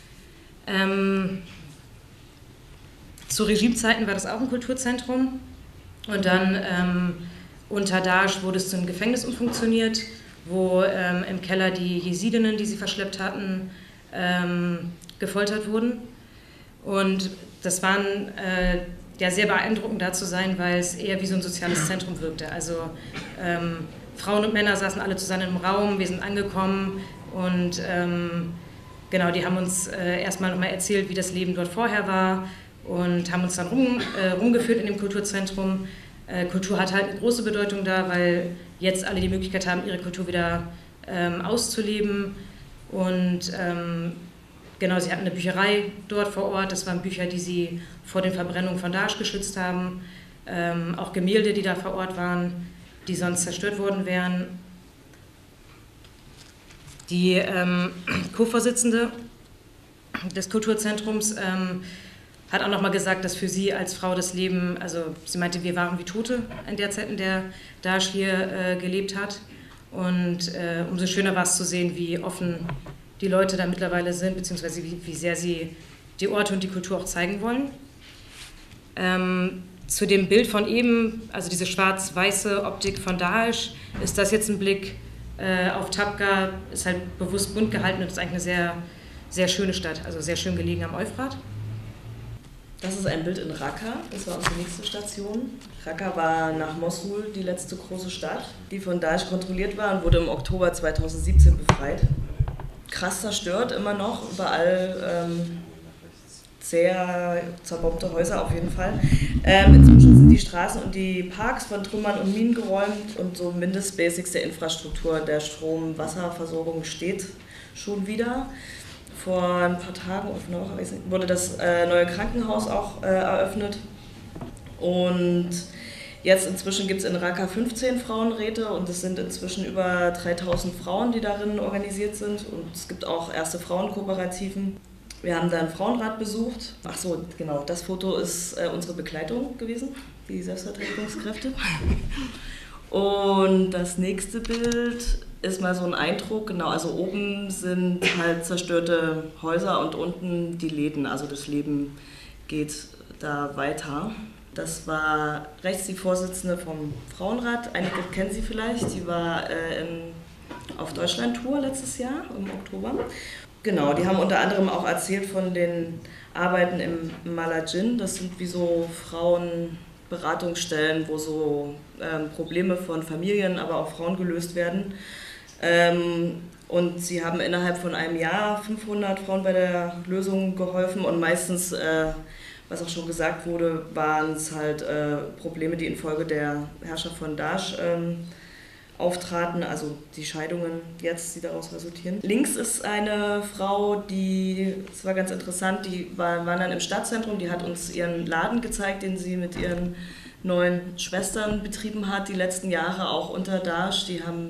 Zu Regimezeiten war das auch ein Kulturzentrum. Und dann unter Daesh wurde es zu einem Gefängnis umfunktioniert, wo im Keller die Jesidinnen, die sie verschleppt hatten, gefoltert wurden. Und das war sehr beeindruckend da zu sein, weil es eher wie so ein soziales Zentrum wirkte. Also Frauen und Männer saßen alle zusammen im Raum, wir sind angekommen und die haben uns erstmal nochmal erzählt, wie das Leben dort vorher war und haben uns dann rumgeführt in dem Kulturzentrum. Kultur hat halt eine große Bedeutung da, weil jetzt alle die Möglichkeit haben, ihre Kultur wieder auszuleben. Und sie hatten eine Bücherei dort vor Ort. Das waren Bücher, die sie vor den Verbrennungen von Daesh geschützt haben. Auch Gemälde, die da vor Ort waren, die sonst zerstört worden wären. Die Co-Vorsitzende des Kulturzentrums hat auch nochmal gesagt, dass für sie als Frau das Leben, also sie meinte, wir waren wie Tote in der Zeit, in der Daesh hier gelebt hat. Und umso schöner war es zu sehen, wie offen die Leute da mittlerweile sind, beziehungsweise wie sehr sie die Orte und die Kultur auch zeigen wollen. Zu dem Bild von eben, also diese schwarz-weiße Optik von Daesh, ist das jetzt ein Blick auf Tabqa, ist halt bewusst bunt gehalten und ist eigentlich eine sehr, sehr schöne Stadt, also sehr schön gelegen am Euphrat. Das ist ein Bild in Raqqa, das war unsere nächste Station. Raqqa war nach Mosul die letzte große Stadt, die von Daesh kontrolliert war und wurde im Oktober 2017 befreit. Krass zerstört immer noch, überall sehr zerbombte Häuser auf jeden Fall. Inzwischen sind die Straßen und die Parks von Trümmern und Minen geräumt und so Mindestbasics der Infrastruktur, der Strom-, Wasserversorgung steht schon wieder. Vor ein paar Tagen wurde das neue Krankenhaus auch eröffnet. Und jetzt inzwischen gibt es in Raqqa 15 Frauenräte und es sind inzwischen über 3000 Frauen, die darin organisiert sind. Und es gibt auch erste Frauenkooperativen. Wir haben da einen Frauenrat besucht. Ach so, genau, das Foto ist unsere Begleitung gewesen, die Selbstverteidigungskräfte. Und das nächste Bild ist mal so ein Eindruck, genau, also oben sind halt zerstörte Häuser und unten die Läden, also das Leben geht da weiter. Das war rechts die Vorsitzende vom Frauenrat, einige kennen sie vielleicht, die war auf Deutschland-Tour letztes Jahr im Oktober. Genau, die haben unter anderem auch erzählt von den Arbeiten im Malajin, das sind wie so Frauenberatungsstellen, wo so Probleme von Familien, aber auch Frauen gelöst werden. Und sie haben innerhalb von einem Jahr 500 Frauen bei der Lösung geholfen und meistens, was auch schon gesagt wurde, waren es halt Probleme, die infolge der Herrschaft von Daesh auftraten, also die Scheidungen jetzt, die daraus resultieren. Links ist eine Frau, das war ganz interessant, die waren dann im Stadtzentrum, die hat uns ihren Laden gezeigt, den sie mit ihren 9 Schwestern betrieben hat, die letzten Jahre auch unter Daesh.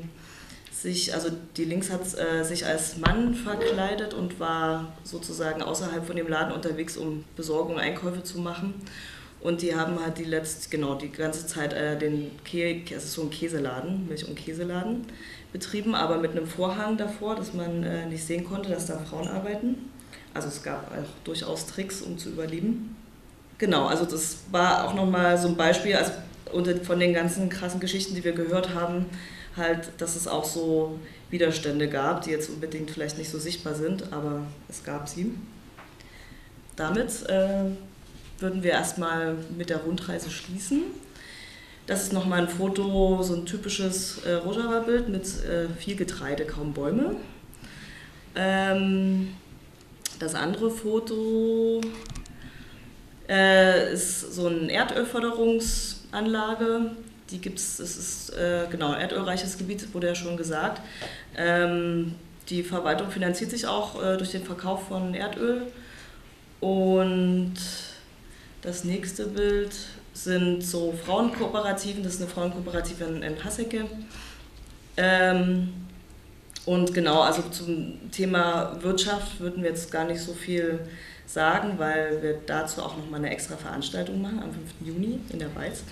Die Links hat sich als Mann verkleidet und war sozusagen außerhalb von dem Laden unterwegs, um Besorgung, Einkäufe zu machen. Und die haben halt die ganze Zeit es ist so ein Käseladen, Milch- und Käseladen betrieben, aber mit einem Vorhang davor, dass man nicht sehen konnte, dass da Frauen arbeiten. Also es gab auch durchaus Tricks, um zu überleben. Genau, also das war auch nochmal so ein Beispiel, also von den ganzen krassen Geschichten, die wir gehört haben, halt, dass es auch so Widerstände gab, die jetzt unbedingt vielleicht nicht so sichtbar sind, aber es gab sie. Damit würden wir erstmal mit der Rundreise schließen. Das ist nochmal ein Foto, so ein typisches Rojava-Bild mit viel Getreide, kaum Bäume. Das andere Foto ist so eine Erdölförderungsanlage. Die gibt's, es ist genau erdölreiches Gebiet, wurde ja schon gesagt. Die Verwaltung finanziert sich auch durch den Verkauf von Erdöl. Und das nächste Bild sind so Frauenkooperativen, das ist eine Frauenkooperative in Haseke. Und genau, also zum Thema Wirtschaft würden wir jetzt gar nicht so viel sagen, weil wir dazu auch nochmal eine extra Veranstaltung machen am 5. Juni in der Weiz.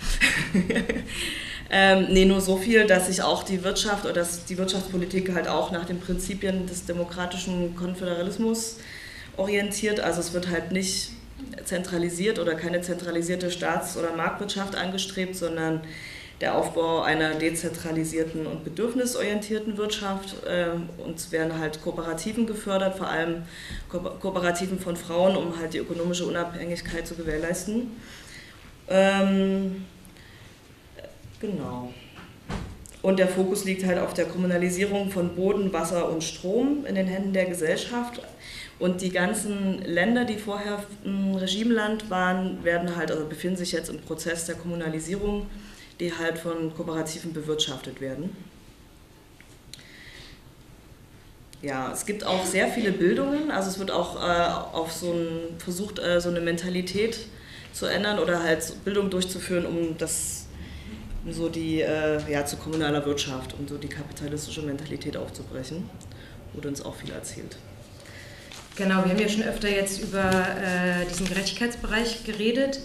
Nee, nur so viel, dass sich auch die Wirtschaft oder dass die Wirtschaftspolitik halt auch nach den Prinzipien des demokratischen Konföderalismus orientiert. Also es wird halt nicht zentralisiert oder keine zentralisierte Staats- oder Marktwirtschaft angestrebt, sondern der Aufbau einer dezentralisierten und bedürfnisorientierten Wirtschaft. Uns werden halt Kooperativen gefördert, vor allem Kooperativen von Frauen, um halt die ökonomische Unabhängigkeit zu gewährleisten. Genau. Und der Fokus liegt halt auf der Kommunalisierung von Boden, Wasser und Strom in den Händen der Gesellschaft. Und die ganzen Länder, die vorher Regimeland waren, werden halt, also befinden sich jetzt im Prozess der Kommunalisierung, die halt von Kooperativen bewirtschaftet werden. Ja, es gibt auch sehr viele Bildungen, also es wird auch auf versucht, so eine Mentalität zu ändern oder halt Bildung durchzuführen, um das so zu kommunaler Wirtschaft und so die kapitalistische Mentalität aufzubrechen. Wurde uns auch viel erzählt. Genau, wir haben ja schon öfter jetzt über diesen Gerechtigkeitsbereich geredet.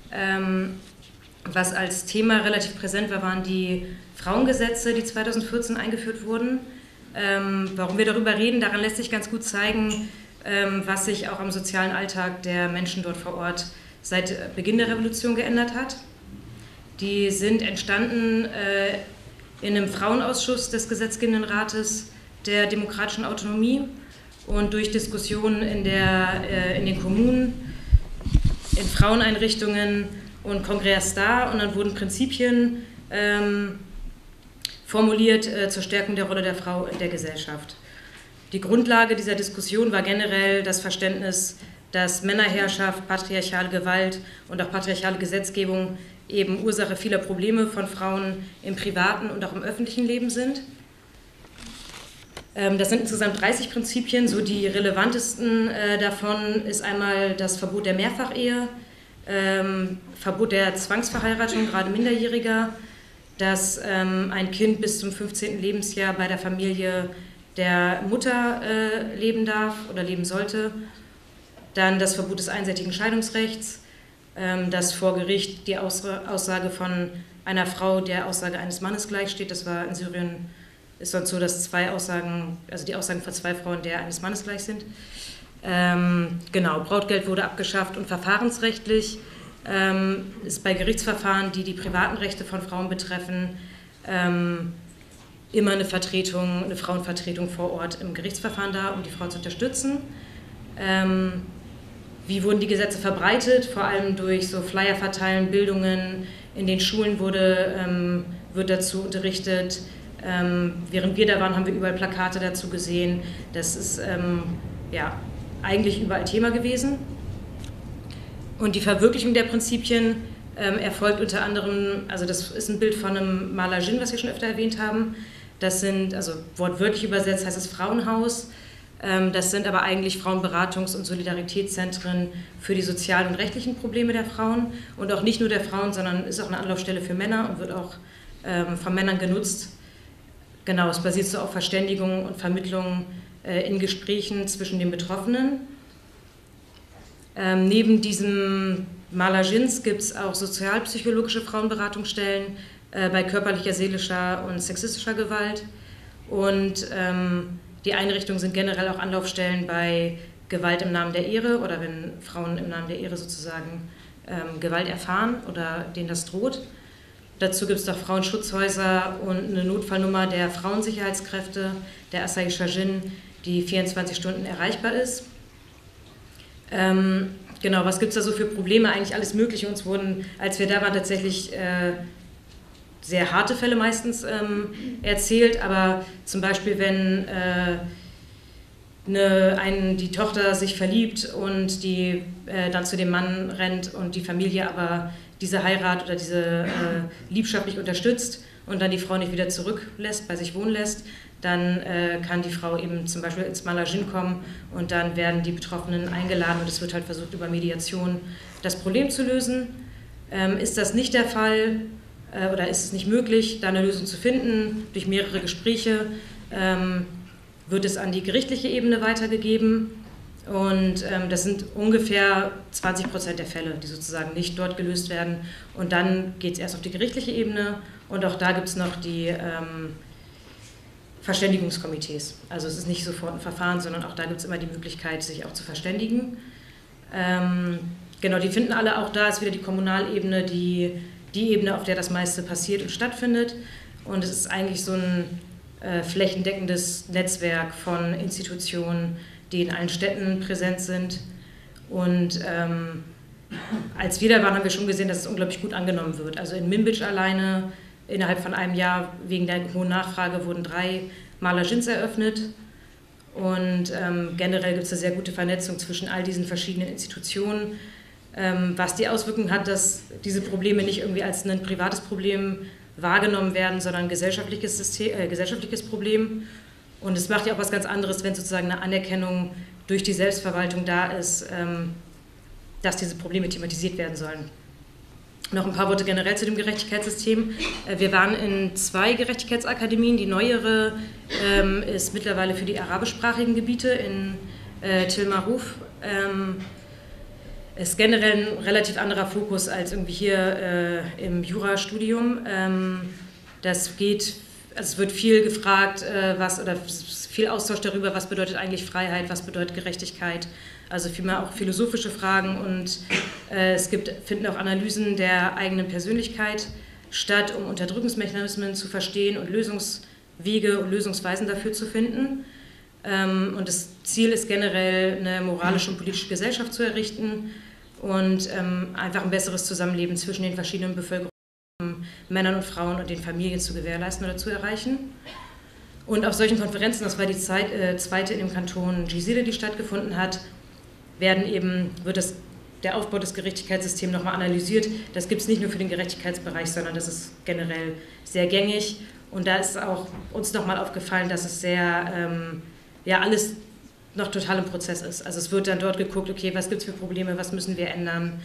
Was als Thema relativ präsent war, waren die Frauengesetze, die 2014 eingeführt wurden. Warum wir darüber reden, daran lässt sich ganz gut zeigen, was sich auch am sozialen Alltag der Menschen dort vor Ort seit Beginn der Revolution geändert hat. Die sind entstanden in einem Frauenausschuss des Gesetzgebenden Rates der demokratischen Autonomie und durch Diskussionen in den Kommunen, in Fraueneinrichtungen und Kongress da, und dann wurden Prinzipien formuliert zur Stärkung der Rolle der Frau in der Gesellschaft. Die Grundlage dieser Diskussion war generell das Verständnis, dass Männerherrschaft, patriarchale Gewalt und auch patriarchale Gesetzgebung eben Ursache vieler Probleme von Frauen im privaten und auch im öffentlichen Leben sind. Das sind insgesamt 30 Prinzipien. So die relevantesten davon ist einmal das Verbot der Mehrfachehe, Verbot der Zwangsverheiratung, gerade Minderjähriger, dass ein Kind bis zum 15. Lebensjahr bei der Familie der Mutter leben darf oder leben sollte. Dann das Verbot des einseitigen Scheidungsrechts, dass vor Gericht die Aussage von einer Frau der Aussage eines Mannes gleichsteht. Das war in Syrien, ist sonst so, dass die Aussagen von 2 Frauen der eines Mannes gleich sind. Genau, Brautgeld wurde abgeschafft und verfahrensrechtlich ist bei Gerichtsverfahren, die die privaten Rechte von Frauen betreffen, immer eine Frauenvertretung vor Ort im Gerichtsverfahren da, um die Frau zu unterstützen. Wie wurden die Gesetze verbreitet? Vor allem durch so Flyer verteilen, Bildungen. In den Schulen wird dazu unterrichtet. Während wir da waren, haben wir überall Plakate dazu gesehen. Das ist eigentlich überall Thema gewesen. Und die Verwirklichung der Prinzipien erfolgt unter anderem, also das ist ein Bild von einem Malajin, was wir schon öfter erwähnt haben. Das sind, also wortwörtlich übersetzt heißt es Frauenhaus. Das sind aber eigentlich Frauenberatungs- und Solidaritätszentren für die sozialen und rechtlichen Probleme der Frauen. Und auch nicht nur der Frauen, sondern ist auch eine Anlaufstelle für Männer und wird auch von Männern genutzt. Genau, es basiert so auf Verständigung und Vermittlung in Gesprächen zwischen den Betroffenen. Neben diesem Malajins gibt es auch sozialpsychologische Frauenberatungsstellen bei körperlicher, seelischer und sexistischer Gewalt. Und die Einrichtungen sind generell auch Anlaufstellen bei Gewalt im Namen der Ehre oder wenn Frauen im Namen der Ehre sozusagen Gewalt erfahren oder denen das droht. Dazu gibt es noch Frauenschutzhäuser und eine Notfallnummer der Frauensicherheitskräfte, der Asahi Shajin, die 24 Stunden erreichbar ist. Genau, was gibt es da so für Probleme? Eigentlich alles Mögliche. Uns wurden, als wir da waren, tatsächlich sehr harte Fälle meistens erzählt, aber zum Beispiel, wenn die Tochter sich verliebt und die dann zu dem Mann rennt und die Familie aber diese Heirat oder diese Liebschaft nicht unterstützt und dann die Frau nicht wieder zurücklässt, bei sich wohnen lässt, dann kann die Frau eben zum Beispiel ins Malajin kommen und dann werden die Betroffenen eingeladen und es wird halt versucht, über Mediation das Problem zu lösen. Ist das nicht der Fall oder ist es nicht möglich, da eine Lösung zu finden, durch mehrere Gespräche, wird es an die gerichtliche Ebene weitergegeben und das sind ungefähr 20% der Fälle, die sozusagen nicht dort gelöst werden und dann geht es erst auf die gerichtliche Ebene und auch da gibt es noch die Verständigungskomitees. Also es ist nicht sofort ein Verfahren, sondern auch da gibt es immer die Möglichkeit, sich auch zu verständigen. Genau, die finden alle auch da, ist wieder die Kommunalebene, die Ebene, auf der das meiste passiert und stattfindet und es ist eigentlich so ein flächendeckendes Netzwerk von Institutionen, die in allen Städten präsent sind. Und als wir da waren, haben wir schon gesehen, dass es unglaublich gut angenommen wird. Also in Minbic alleine, innerhalb von einem Jahr, wegen der hohen Nachfrage, wurden 3 Malajins eröffnet. Und generell gibt es eine sehr gute Vernetzung zwischen all diesen verschiedenen Institutionen, was die Auswirkung hat, dass diese Probleme nicht irgendwie als ein privates Problem wahrgenommen werden, sondern ein gesellschaftliches Problem. Und es macht ja auch was ganz anderes, wenn sozusagen eine Anerkennung durch die Selbstverwaltung da ist, dass diese Probleme thematisiert werden sollen. Noch ein paar Worte generell zu dem Gerechtigkeitssystem. Wir waren in 2 Gerechtigkeitsakademien. Die neuere ist mittlerweile für die arabischsprachigen Gebiete in Til Maruf. Ist generell ein relativ anderer Fokus als irgendwie hier im Jurastudium. Es wird viel gefragt, viel Austausch darüber, was bedeutet eigentlich Freiheit, was bedeutet Gerechtigkeit. Also vielmehr auch philosophische Fragen und finden auch Analysen der eigenen Persönlichkeit statt, um Unterdrückungsmechanismen zu verstehen und Lösungswege und Lösungsweisen dafür zu finden. Und das Ziel ist generell, eine moralische und politische Gesellschaft zu errichten und einfach ein besseres Zusammenleben zwischen den verschiedenen Bevölkerungen, Männern und Frauen und den Familien zu gewährleisten oder zu erreichen. Und auf solchen Konferenzen, das war die zweite in dem Kanton Jizire, die stattgefunden hat, wird der Aufbau des Gerechtigkeitssystems nochmal analysiert. Das gibt es nicht nur für den Gerechtigkeitsbereich, sondern das ist generell sehr gängig. Und da ist auch uns nochmal aufgefallen, dass es alles noch total im Prozess ist. Also es wird dann dort geguckt, okay, was gibt es für Probleme, was müssen wir ändern,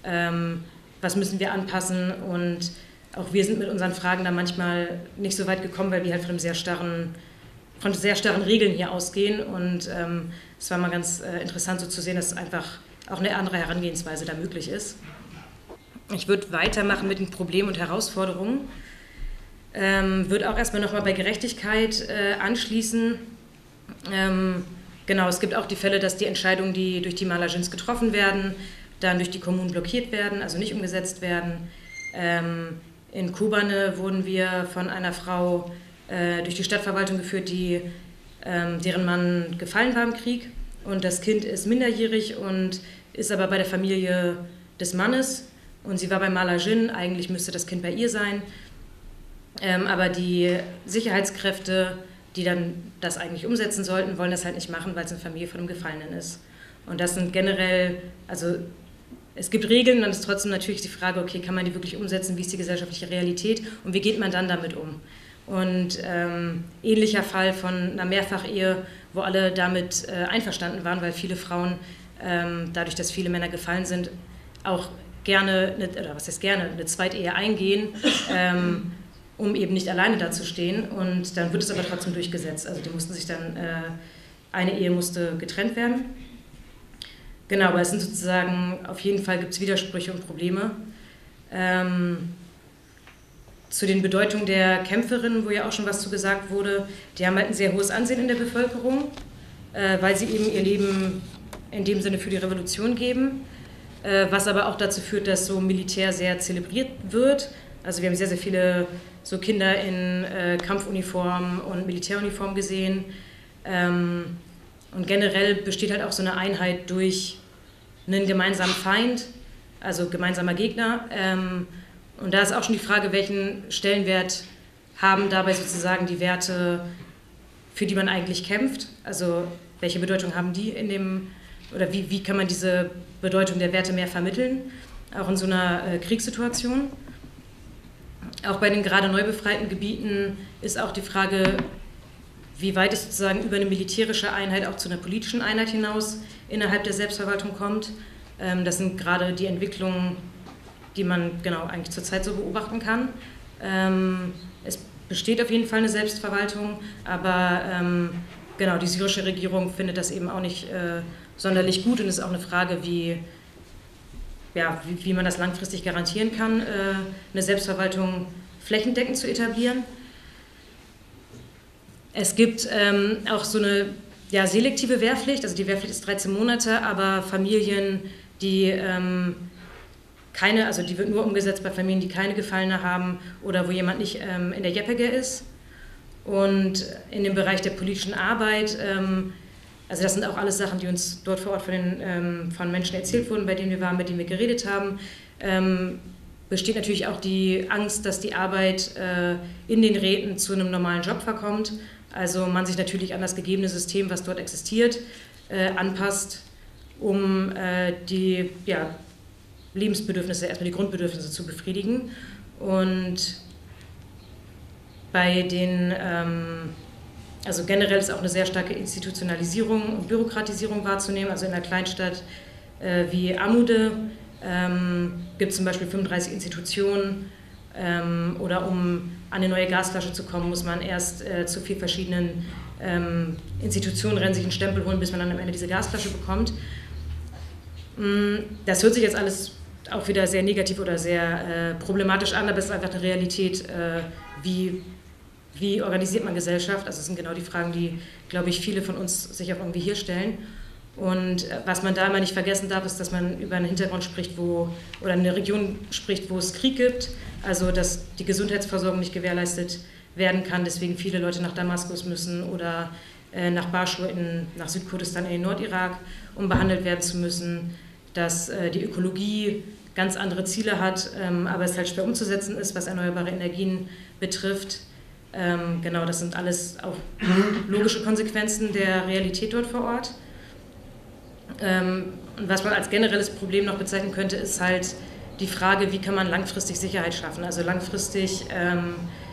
was müssen wir anpassen und auch wir sind mit unseren Fragen da manchmal nicht so weit gekommen, weil wir halt von sehr starren Regeln hier ausgehen und es war mal ganz interessant so zu sehen, dass einfach auch eine andere Herangehensweise da möglich ist. Ich würde weitermachen mit den Problemen und Herausforderungen, würde auch erstmal nochmal bei Gerechtigkeit anschließen. Genau, es gibt auch die Fälle, dass die Entscheidungen, die durch die Malajins getroffen werden, dann durch die Kommunen blockiert werden, also nicht umgesetzt werden. In Kobane wurden wir von einer Frau durch die Stadtverwaltung geführt, deren Mann gefallen war im Krieg. Und das Kind ist minderjährig und ist aber bei der Familie des Mannes. Und sie war bei Malajin, eigentlich müsste das Kind bei ihr sein. Aber die Sicherheitskräfte, die dann das eigentlich umsetzen sollten, wollen das halt nicht machen, weil es eine Familie von einem Gefallenen ist. Und das sind generell, also es gibt Regeln, dann ist trotzdem natürlich die Frage, okay, kann man die wirklich umsetzen, wie ist die gesellschaftliche Realität und wie geht man dann damit um? Und ähnlicher Fall von einer Mehrfachehe, wo alle damit einverstanden waren, weil viele Frauen, dadurch, dass viele Männer gefallen sind, auch gerne, eine Zweitehe eingehen, um eben nicht alleine dazustehen. Und dann wird es aber trotzdem durchgesetzt. Also die mussten sich dann, eine Ehe musste getrennt werden. Genau, aber es sind sozusagen, auf jeden Fall gibt es Widersprüche und Probleme. Zu den Bedeutungen der Kämpferinnen, wo ja auch schon was zu gesagt wurde, die haben halt ein sehr hohes Ansehen in der Bevölkerung, weil sie eben ihr Leben in dem Sinne für die Revolution geben, was aber auch dazu führt, dass so Militär sehr zelebriert wird, Also wir haben sehr, sehr viele so Kinder in Kampfuniform und Militäruniform gesehen. Und generell besteht halt auch so eine Einheit durch einen gemeinsamen Feind, also gemeinsamer Gegner. Und da ist auch schon die Frage, welchen Stellenwert haben dabei sozusagen die Werte, für die man eigentlich kämpft. Also welche Bedeutung haben die in dem, oder wie kann man diese Bedeutung der Werte mehr vermitteln, auch in so einer Kriegssituation. Auch bei den gerade neu befreiten Gebieten ist auch die Frage, wie weit es sozusagen über eine militärische Einheit auch zu einer politischen Einheit hinaus innerhalb der Selbstverwaltung kommt. Das sind gerade die Entwicklungen, die man genau eigentlich zurzeit so beobachten kann. Es besteht auf jeden Fall eine Selbstverwaltung, aber genau, die syrische Regierung findet das eben auch nicht sonderlich gut und es ist auch eine Frage, wie man das langfristig garantieren kann, eine Selbstverwaltung flächendeckend zu etablieren. Es gibt auch so eine selektive Wehrpflicht, also die Wehrpflicht ist 13 Monate, aber Familien, die die wird nur umgesetzt bei Familien, die keine Gefallene haben oder wo jemand nicht in der JPG ist. Und in dem Bereich der politischen Arbeit, also das sind auch alles Sachen, die uns dort vor Ort von Menschen erzählt wurden, bei denen wir waren, mit denen wir geredet haben, besteht natürlich auch die Angst, dass die Arbeit in den Räten zu einem normalen Job verkommt. Also man sich natürlich an das gegebene System, was dort existiert, anpasst, um die Lebensbedürfnisse, erstmal die Grundbedürfnisse zu befriedigen. Und bei den, also generell ist auch eine sehr starke Institutionalisierung und Bürokratisierung wahrzunehmen. Also in einer Kleinstadt wie Amude gibt es zum Beispiel 35 Institutionen oder um an eine neue Gasflasche zu kommen, muss man erst zu 4 verschiedenen Institutionen rennen, sich einen Stempel holen, bis man dann am Ende diese Gasflasche bekommt. Das hört sich jetzt alles auch wieder sehr negativ oder sehr problematisch an, aber es ist einfach eine Realität, wie organisiert man Gesellschaft. Also das sind genau die Fragen, die, glaube ich, viele von uns sich auch irgendwie hier stellen. Und was man da immer nicht vergessen darf, ist, dass man über einen Hintergrund spricht, oder eine Region spricht, wo es Krieg gibt, also dass die Gesundheitsversorgung nicht gewährleistet werden kann, deswegen viele Leute nach Damaskus müssen oder nach Barschur nach Südkurdistan in den Nordirak, um behandelt werden zu müssen, dass die Ökologie ganz andere Ziele hat, aber es halt schwer umzusetzen ist, was erneuerbare Energien betrifft. Genau, das sind alles auch logische Konsequenzen der Realität dort vor Ort. Und was man als generelles Problem noch bezeichnen könnte, ist halt die Frage, wie kann man langfristig Sicherheit schaffen? Also langfristig ein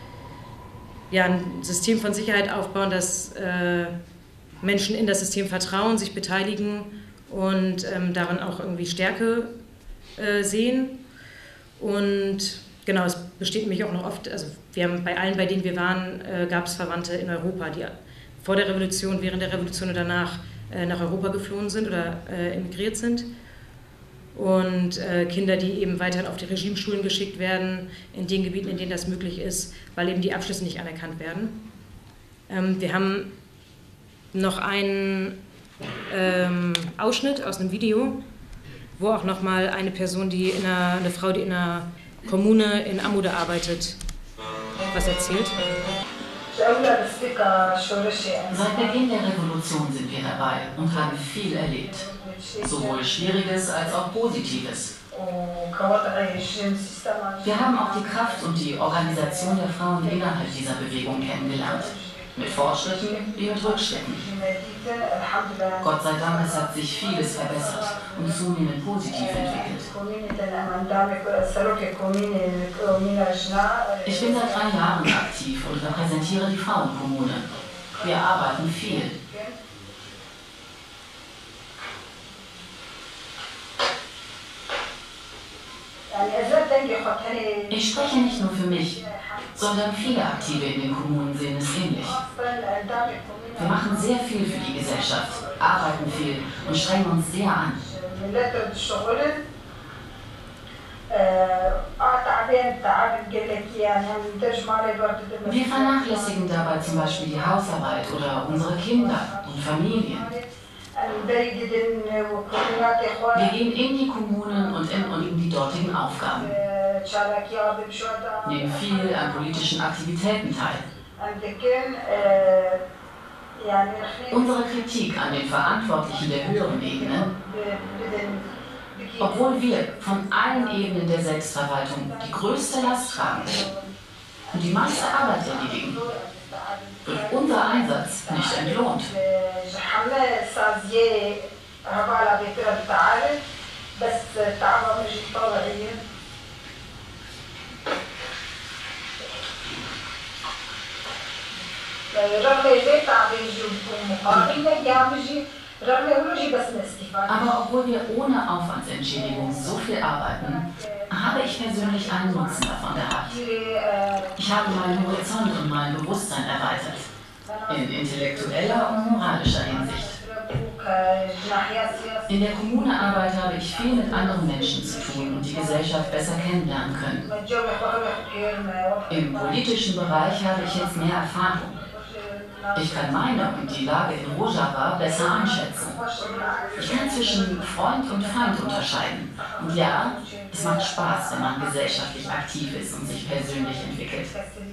System von Sicherheit aufbauen, dass Menschen in das System vertrauen, sich beteiligen und darin auch irgendwie Stärke sehen. Und genau, es besteht nämlich auch noch oft, also wir haben bei allen, bei denen wir waren, gab es Verwandte in Europa, die vor der Revolution, während der Revolution und danach nach Europa geflohen sind oder emigriert sind. Und Kinder, die eben weiterhin auf die Regimeschulen geschickt werden, in den Gebieten, in denen das möglich ist, weil eben die Abschlüsse nicht anerkannt werden. Wir haben noch einen Ausschnitt aus einem Video, wo auch nochmal eine Person, eine Frau, die in einer Kommune in Amude arbeitet, was erzählt. Seit Beginn der Revolution sind wir dabei und haben viel erlebt. Sowohl Schwieriges als auch Positives. Wir haben auch die Kraft und die Organisation der Frauen innerhalb dieser Bewegung kennengelernt. Mit Fortschritten wie mit Rückschritten. Gott sei Dank, es hat sich vieles verbessert und zunehmend positiv entwickelt. Ich bin seit 3 Jahren aktiv und repräsentiere die Frauenkommune. Wir arbeiten viel. Ich spreche nicht nur für mich, sondern viele Aktive in den Kommunen sehen es ähnlich. Wir machen sehr viel für die Gesellschaft, arbeiten viel und strengen uns sehr an. Wir vernachlässigen dabei zum Beispiel die Hausarbeit oder unsere Kinder und Familien. Wir gehen in die Kommunen und in die dortigen Aufgaben. nehmen viel an politischen Aktivitäten teil. Unsere Kritik an den Verantwortlichen der höheren Ebenen, obwohl wir von allen Ebenen der Selbstverwaltung die größte Last tragen und die meiste Arbeit erledigen, wird unser Einsatz nicht entlohnt. Aber obwohl wir ohne Aufwandsentschädigung so viel arbeiten, habe ich persönlich einen Nutzen davon gehabt. Ich habe meinen Horizont und mein Bewusstsein erweitert, in intellektueller und moralischer Hinsicht. In der Kommunearbeit habe ich viel mit anderen Menschen zu tun und die Gesellschaft besser kennenlernen können. Im politischen Bereich habe ich jetzt mehr Erfahrung. Ich kann meine und die Lage in Rojava besser einschätzen. Ich kann zwischen Freund und Feind unterscheiden. Und ja, es macht Spaß, wenn man gesellschaftlich aktiv ist und sich persönlich entwickelt.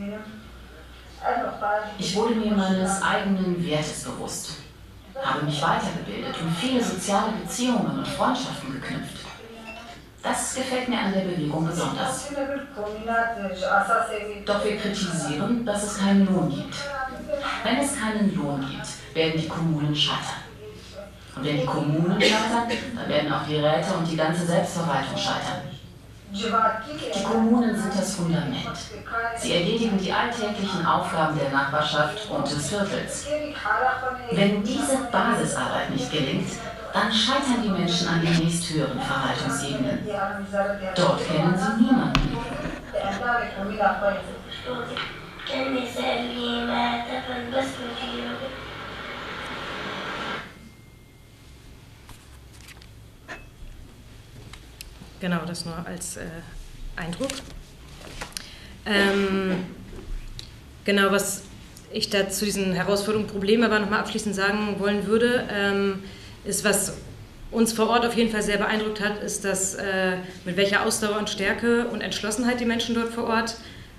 Ich wurde mir meines eigenen Wertes bewusst, habe mich weitergebildet und viele soziale Beziehungen und Freundschaften geknüpft. Das gefällt mir an der Bewegung besonders. Doch wir kritisieren, dass es keinen Lohn gibt. Wenn es keinen Lohn gibt, werden die Kommunen scheitern. Und wenn die Kommunen scheitern, dann werden auch die Räte und die ganze Selbstverwaltung scheitern. Die Kommunen sind das Fundament. Sie erledigen die alltäglichen Aufgaben der Nachbarschaft und des Viertels. Wenn diese Basisarbeit nicht gelingt, dann scheitern die Menschen an den nächsthöheren Verwaltungsebenen. Dort kennen sie niemanden. Genau, das nur als Eindruck. Genau, was ich da zu diesen Herausforderungen, Problemen aber nochmal abschließend sagen wollen würde, ist, was uns vor Ort auf jeden Fall sehr beeindruckt hat, ist, dass mit welcher Ausdauer und Stärke und Entschlossenheit die Menschen dort vor Ort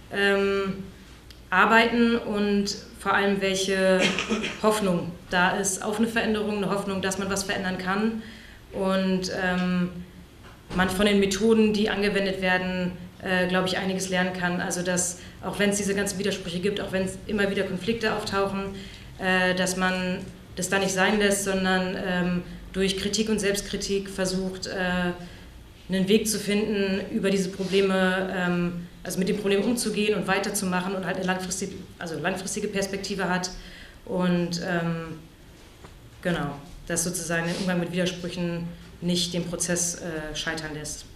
arbeiten und vor allem welche Hoffnung da ist auf eine Veränderung, eine Hoffnung, dass man was verändern kann und man von den Methoden, die angewendet werden, glaube ich, einiges lernen kann. Also dass, auch wenn es diese ganzen Widersprüche gibt, auch wenn es immer wieder Konflikte auftauchen, dass man das da nicht sein lässt, sondern durch Kritik und Selbstkritik versucht, einen Weg zu finden, über diese Probleme, also mit dem Problem umzugehen und weiterzumachen und halt eine langfristige Perspektive hat. Und genau, dass sozusagen der Umgang mit Widersprüchen nicht den Prozess scheitern lässt.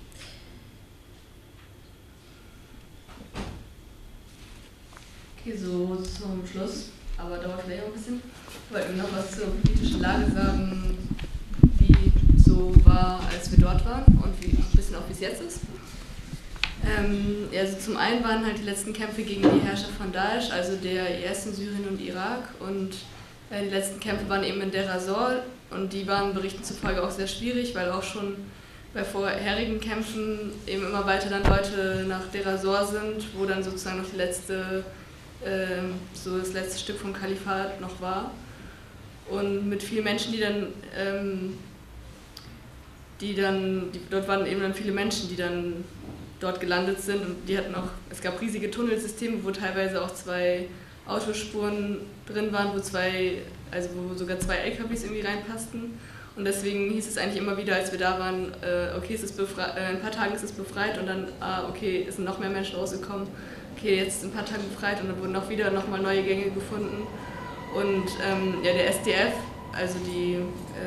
Okay, so zum Schluss, aber dauert vielleicht auch ein bisschen. Wollten wir noch was zur politischen Lage sagen, wie so war, als wir dort waren und ein bisschen auch wie es jetzt ist. Also zum einen waren halt die letzten Kämpfe gegen die Herrscher von Daesh, also der IS in Syrien und Irak, und die letzten Kämpfe waren eben in Deir ez-Zor und die waren Berichten zufolge auch sehr schwierig, weil auch schon bei vorherigen Kämpfen eben immer weiter dann Leute nach Deir ez-Zor sind, wo dann sozusagen noch das letzte Stück vom Kalifat noch war. Und mit vielen Menschen, dort waren eben dann viele Menschen, die dann dort gelandet sind, und es gab riesige Tunnelsysteme, wo teilweise auch 2 Autospuren drin waren, wo sogar 2 LKWs irgendwie reinpassten. Und deswegen hieß es eigentlich immer wieder, als wir da waren, okay, in ein paar Tagen ist es befreit, und dann, okay, es sind noch mehr Menschen rausgekommen, okay, jetzt in ein paar Tagen befreit, und dann wurden auch wieder nochmal neue Gänge gefunden. Und der SDF, also die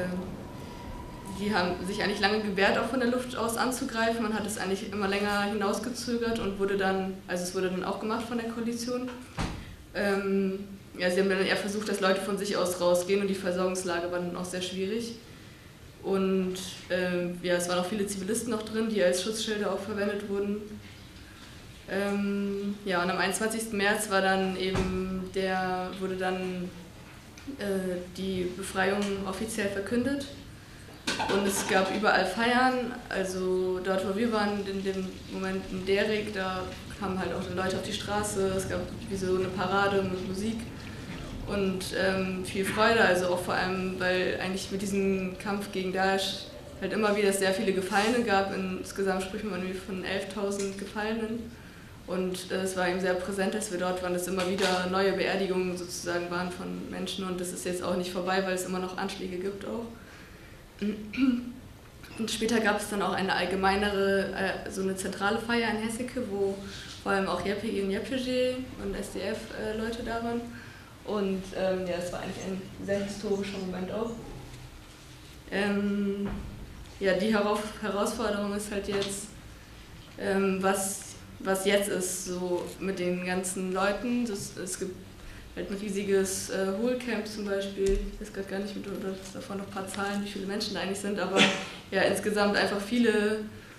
haben sich eigentlich lange gewehrt, auch von der Luft aus anzugreifen. Man hat es eigentlich immer länger hinausgezögert und es wurde dann auch gemacht von der Koalition. Sie haben dann eher versucht, dass Leute von sich aus rausgehen, und die Versorgungslage war dann auch sehr schwierig. Und es waren auch viele Zivilisten noch drin, die als Schutzschilder auch verwendet wurden. Und am 21. März wurde dann die Befreiung offiziell verkündet. Und es gab überall Feiern, also dort, wo wir waren, in dem Moment in Derik, da kamen halt auch die Leute auf die Straße, es gab wie so eine Parade mit Musik und viel Freude, also auch vor allem, weil eigentlich mit diesem Kampf gegen Daesh halt immer wieder sehr viele Gefallene gab, insgesamt spricht man von 11.000 Gefallenen und es war eben sehr präsent, dass wir dort waren, dass immer wieder neue Beerdigungen sozusagen waren von Menschen und das ist jetzt auch nicht vorbei, weil es immer noch Anschläge gibt auch. Und später gab es dann auch eine allgemeinere, so eine zentrale Feier in Hesseke, wo vor allem auch YPG und YPG und SDF-Leute da waren. Und ja, es war eigentlich ein sehr historischer Moment auch. Ja, die Herausforderung ist halt jetzt, was jetzt ist, so mit den ganzen Leuten. Es gibt halt ein riesiges Hohlcamp zum Beispiel. Ich weiß gerade gar nicht, oder davon noch ein paar Zahlen, wie viele Menschen da eigentlich sind, aber ja, insgesamt einfach viele,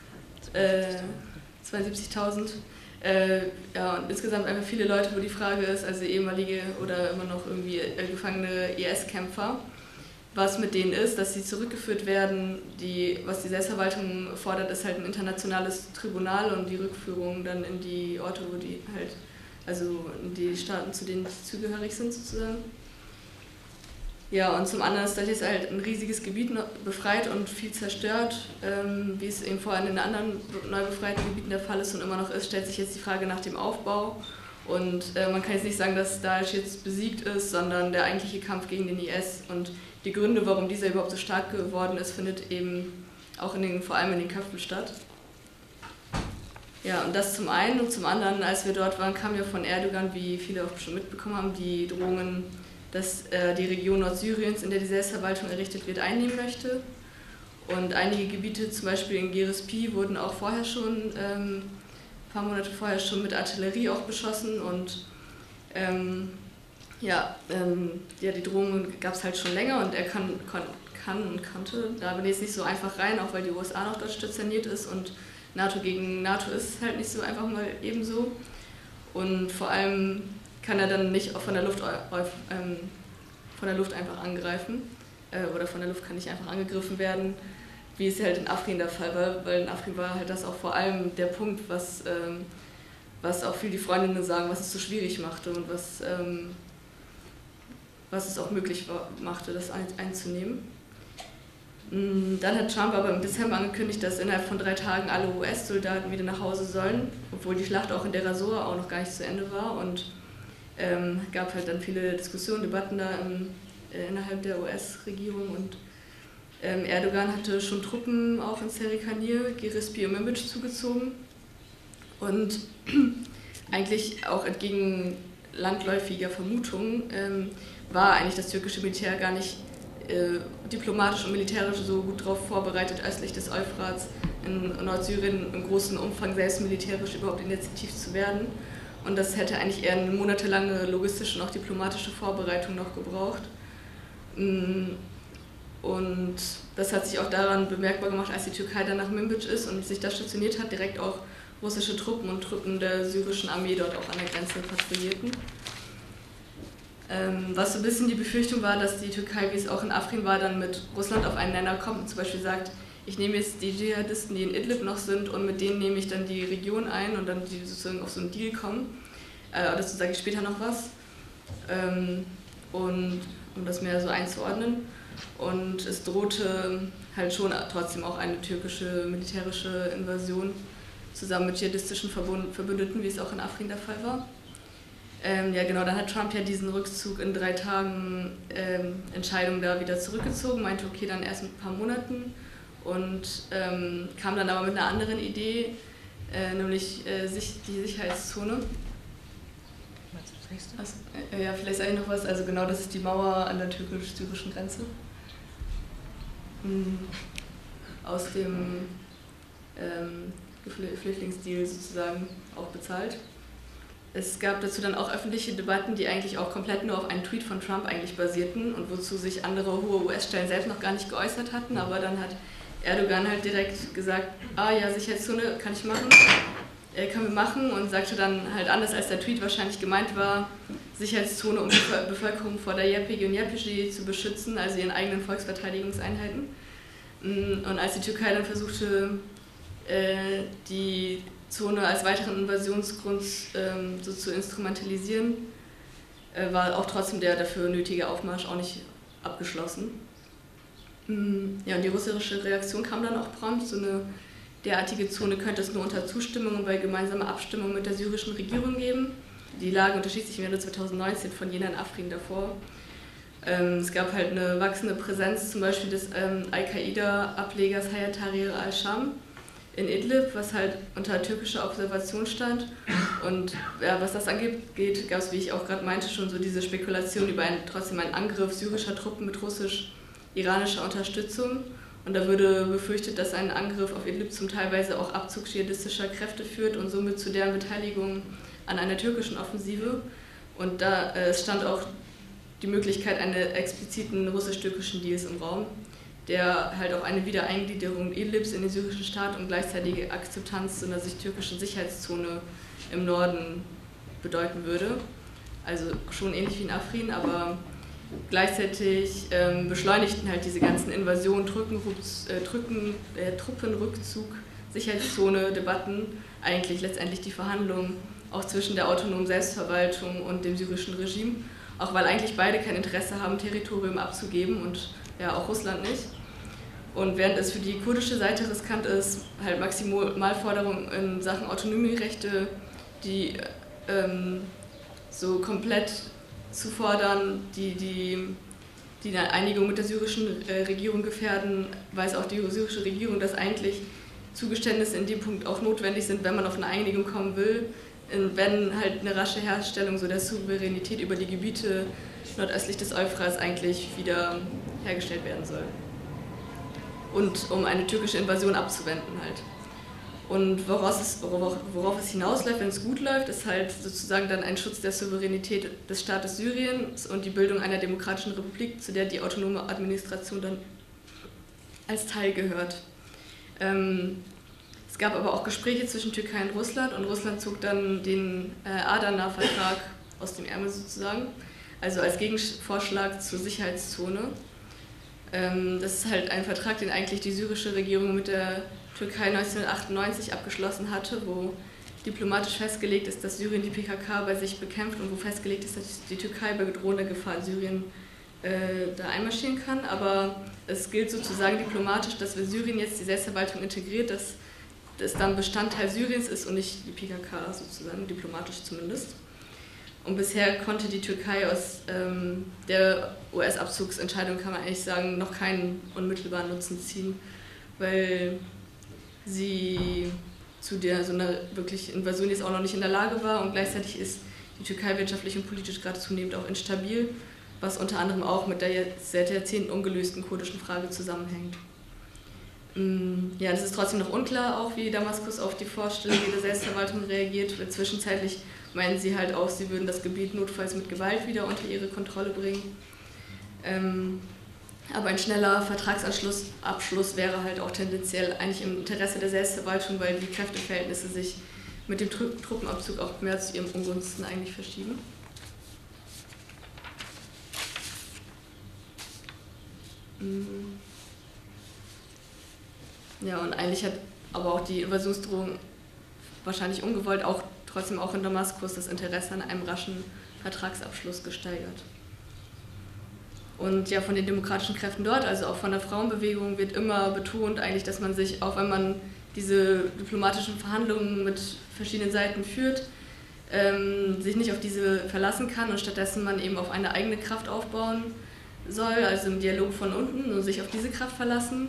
72.000. Ja, und insgesamt einfach viele Leute, wo die Frage ist, also ehemalige oder immer noch irgendwie gefangene IS-Kämpfer, was mit denen ist, dass sie zurückgeführt werden. Was die Selbstverwaltung fordert, ist halt ein internationales Tribunal und die Rückführung dann in die Orte, wo die halt, also in die Staaten, zu denen sie zugehörig sind sozusagen. Ja, und zum anderen ist das jetzt halt ein riesiges Gebiet befreit und viel zerstört, wie es eben vor allem in den anderen neu befreiten Gebieten der Fall ist und immer noch ist, stellt sich jetzt die Frage nach dem Aufbau. Und man kann jetzt nicht sagen, dass Daesh jetzt besiegt ist, sondern der eigentliche Kampf gegen den IS und die Gründe, warum dieser überhaupt so stark geworden ist, findet eben auch vor allem in den Köpfen statt. Ja, und das zum einen und zum anderen, als wir dort waren, kam ja von Erdogan, wie viele auch schon mitbekommen haben, die Drohungen, dass die Region Nordsyriens, in der die Selbstverwaltung errichtet wird, einnehmen möchte. Und einige Gebiete, zum Beispiel in Giresun, wurden auch vorher schon, ein paar Monate vorher schon mit Artillerie auch beschossen. Und die Drohungen gab es halt schon länger und er kann und konnte da aber jetzt nicht so einfach rein, auch weil die USA noch dort stationiert ist und NATO gegen NATO ist halt nicht so einfach mal ebenso. Und vor allem kann er dann nicht auch von der Luft einfach angreifen oder von der Luft kann nicht einfach angegriffen werden, wie es halt in Afrin der Fall war, weil in Afrin war halt das auch vor allem der Punkt, was auch viele die Freundinnen sagen, was es so schwierig machte und was es auch möglich machte, das einzunehmen. Dann hat Trump aber im Dezember angekündigt, dass innerhalb von 3 Tagen alle US-Soldaten wieder nach Hause sollen, obwohl die Schlacht auch in Deir ez-Zor auch noch gar nicht zu Ende war und gab halt dann viele Diskussionen, Debatten da innerhalb der US-Regierung und Erdogan hatte schon Truppen auch in Serikaniye, Giresun und Manbij zugezogen und eigentlich auch entgegen landläufiger Vermutungen war eigentlich das türkische Militär gar nicht diplomatisch und militärisch so gut darauf vorbereitet, östlich des Euphrats in Nordsyrien im großen Umfang selbst militärisch überhaupt initiativ zu werden. Und das hätte eigentlich eher eine monatelange logistische und auch diplomatische Vorbereitung noch gebraucht. Und das hat sich auch daran bemerkbar gemacht, als die Türkei dann nach Manbij ist und sich da stationiert hat, direkt auch russische Truppen und Truppen der syrischen Armee dort auch an der Grenze patrouillierten. Was so ein bisschen die Befürchtung war, dass die Türkei, wie es auch in Afrin war, dann mit Russland auf einen Nenner kommt und zum Beispiel sagt, ich nehme jetzt die Dschihadisten, die in Idlib noch sind und mit denen nehme ich dann die Region ein und dann die sozusagen auf so einen Deal kommen. Dazu sage ich später noch was, und um das mehr so einzuordnen. Und es drohte halt schon trotzdem auch eine türkische militärische Invasion zusammen mit dschihadistischen Verbündeten, wie es auch in Afrin der Fall war. Ja genau, dann hat Trump ja diesen Rückzug in 3 Tagen Entscheidung da wieder zurückgezogen, meinte okay, dann erst mit ein paar Monaten und kam dann aber mit einer anderen Idee, nämlich die Sicherheitszone. Also, ja, vielleicht sage ich noch was, also genau, das ist die Mauer an der türkisch-syrischen Grenze. Aus dem Flüchtlingsdeal sozusagen auch bezahlt. Es gab dazu dann auch öffentliche Debatten, die eigentlich auch komplett nur auf einen Tweet von Trump eigentlich basierten und wozu sich andere hohe US-Stellen selbst noch gar nicht geäußert hatten, aber dann hat Erdogan halt direkt gesagt, ja, Sicherheitszone kann ich machen, können wir machen und sagte dann halt anders als der Tweet wahrscheinlich gemeint war, Sicherheitszone, um die Bevölkerung vor der YPG und YPG zu beschützen, also ihren eigenen Volksverteidigungseinheiten. Und als die Türkei dann versuchte, die Zone als weiteren Invasionsgrund so zu instrumentalisieren, war auch trotzdem der dafür nötige Aufmarsch auch nicht abgeschlossen. Ja, und die russische Reaktion kam dann auch prompt. So eine derartige Zone könnte es nur unter Zustimmung und bei gemeinsamer Abstimmung mit der syrischen Regierung geben. Die Lage unterschied sich im Jahr 2019 von jener in Afrin davor. Es gab halt eine wachsende Präsenz zum Beispiel des Al-Qaida-Ablegers Hayat Tahrir al-Sham in Idlib, was halt unter türkischer Observation stand. Und ja, was das angeht, gab es, wie ich auch gerade meinte, schon so diese Spekulation über trotzdem einen Angriff syrischer Truppen mit russisch-iranischer Unterstützung. Und da würde befürchtet, dass ein Angriff auf Idlib zum teilweise auch Abzug dschihadistischer Kräfte führt und somit zu deren Beteiligung an einer türkischen Offensive. Und da stand auch die Möglichkeit eines expliziten russisch-türkischen Deals im Raum, der halt auch eine Wiedereingliederung Idlibs in den syrischen Staat und gleichzeitige Akzeptanz einer sich türkischen Sicherheitszone im Norden bedeuten würde. Also schon ähnlich wie in Afrin, aber gleichzeitig beschleunigten halt diese ganzen Invasionen, Truppenrückzug, Sicherheitszone, Debatten eigentlich letztendlich die Verhandlungen auch zwischen der autonomen Selbstverwaltung und dem syrischen Regime, auch weil eigentlich beide kein Interesse haben, Territorium abzugeben und ja auch Russland nicht. Und während es für die kurdische Seite riskant ist, halt Maximalforderungen in Sachen Autonomierechte, die so komplett zu fordern, die eine Einigung mit der syrischen Regierung gefährden, weiß auch die syrische Regierung, dass eigentlich Zugeständnisse in dem Punkt auch notwendig sind, wenn man auf eine Einigung kommen will, wenn halt eine rasche Herstellung so der Souveränität über die Gebiete nordöstlich des Euphrat eigentlich wieder hergestellt werden soll. Und um eine türkische Invasion abzuwenden halt. Und worauf es hinausläuft, wenn es gut läuft, ist halt sozusagen dann ein Schutz der Souveränität des Staates Syriens und die Bildung einer demokratischen Republik, zu der die autonome Administration dann als Teil gehört. Es gab aber auch Gespräche zwischen Türkei und Russland zog dann den Adana-Vertrag aus dem Ärmel sozusagen, also als Gegenvorschlag zur Sicherheitszone. Das ist halt ein Vertrag, den eigentlich die syrische Regierung mit der Türkei 1998 abgeschlossen hatte, wo diplomatisch festgelegt ist, dass Syrien die PKK bei sich bekämpft und wo festgelegt ist, dass die Türkei bei drohender Gefahr in Syrien da einmarschieren kann. Aber es gilt sozusagen diplomatisch, dass wenn Syrien jetzt die Selbstverwaltung integriert, dass das dann Bestandteil Syriens ist und nicht die PKK sozusagen, diplomatisch zumindest. Und bisher konnte die Türkei aus der US-Abzugsentscheidung, kann man eigentlich sagen, noch keinen unmittelbaren Nutzen ziehen, weil sie zu so einer wirklichen Invasion jetzt auch noch nicht in der Lage war und gleichzeitig ist die Türkei wirtschaftlich und politisch gerade zunehmend auch instabil, was unter anderem auch mit der jetzt seit Jahrzehnten ungelösten kurdischen Frage zusammenhängt. Ja, es ist trotzdem noch unklar, auch wie Damaskus auf die Vorstellung der Selbstverwaltung reagiert. Zwischenzeitlich meinen sie halt auch, sie würden das Gebiet notfalls mit Gewalt wieder unter ihre Kontrolle bringen. Aber ein schneller Vertragsabschluss wäre halt auch tendenziell eigentlich im Interesse der Selbstverwaltung, weil die Kräfteverhältnisse sich mit dem Truppenabzug auch mehr zu ihrem Ungunsten eigentlich verschieben. Ja, und eigentlich hat aber auch die Invasionsdrohung wahrscheinlich ungewollt trotzdem auch in Damaskus das Interesse an einem raschen Vertragsabschluss gesteigert. Und ja, von den demokratischen Kräften dort, also auch von der Frauenbewegung, wird immer betont eigentlich, dass man sich, auch wenn man diese diplomatischen Verhandlungen mit verschiedenen Seiten führt, sich nicht auf diese verlassen kann und stattdessen man eben auf eine eigene Kraft aufbauen soll, also im Dialog von unten und sich auf diese Kraft verlassen.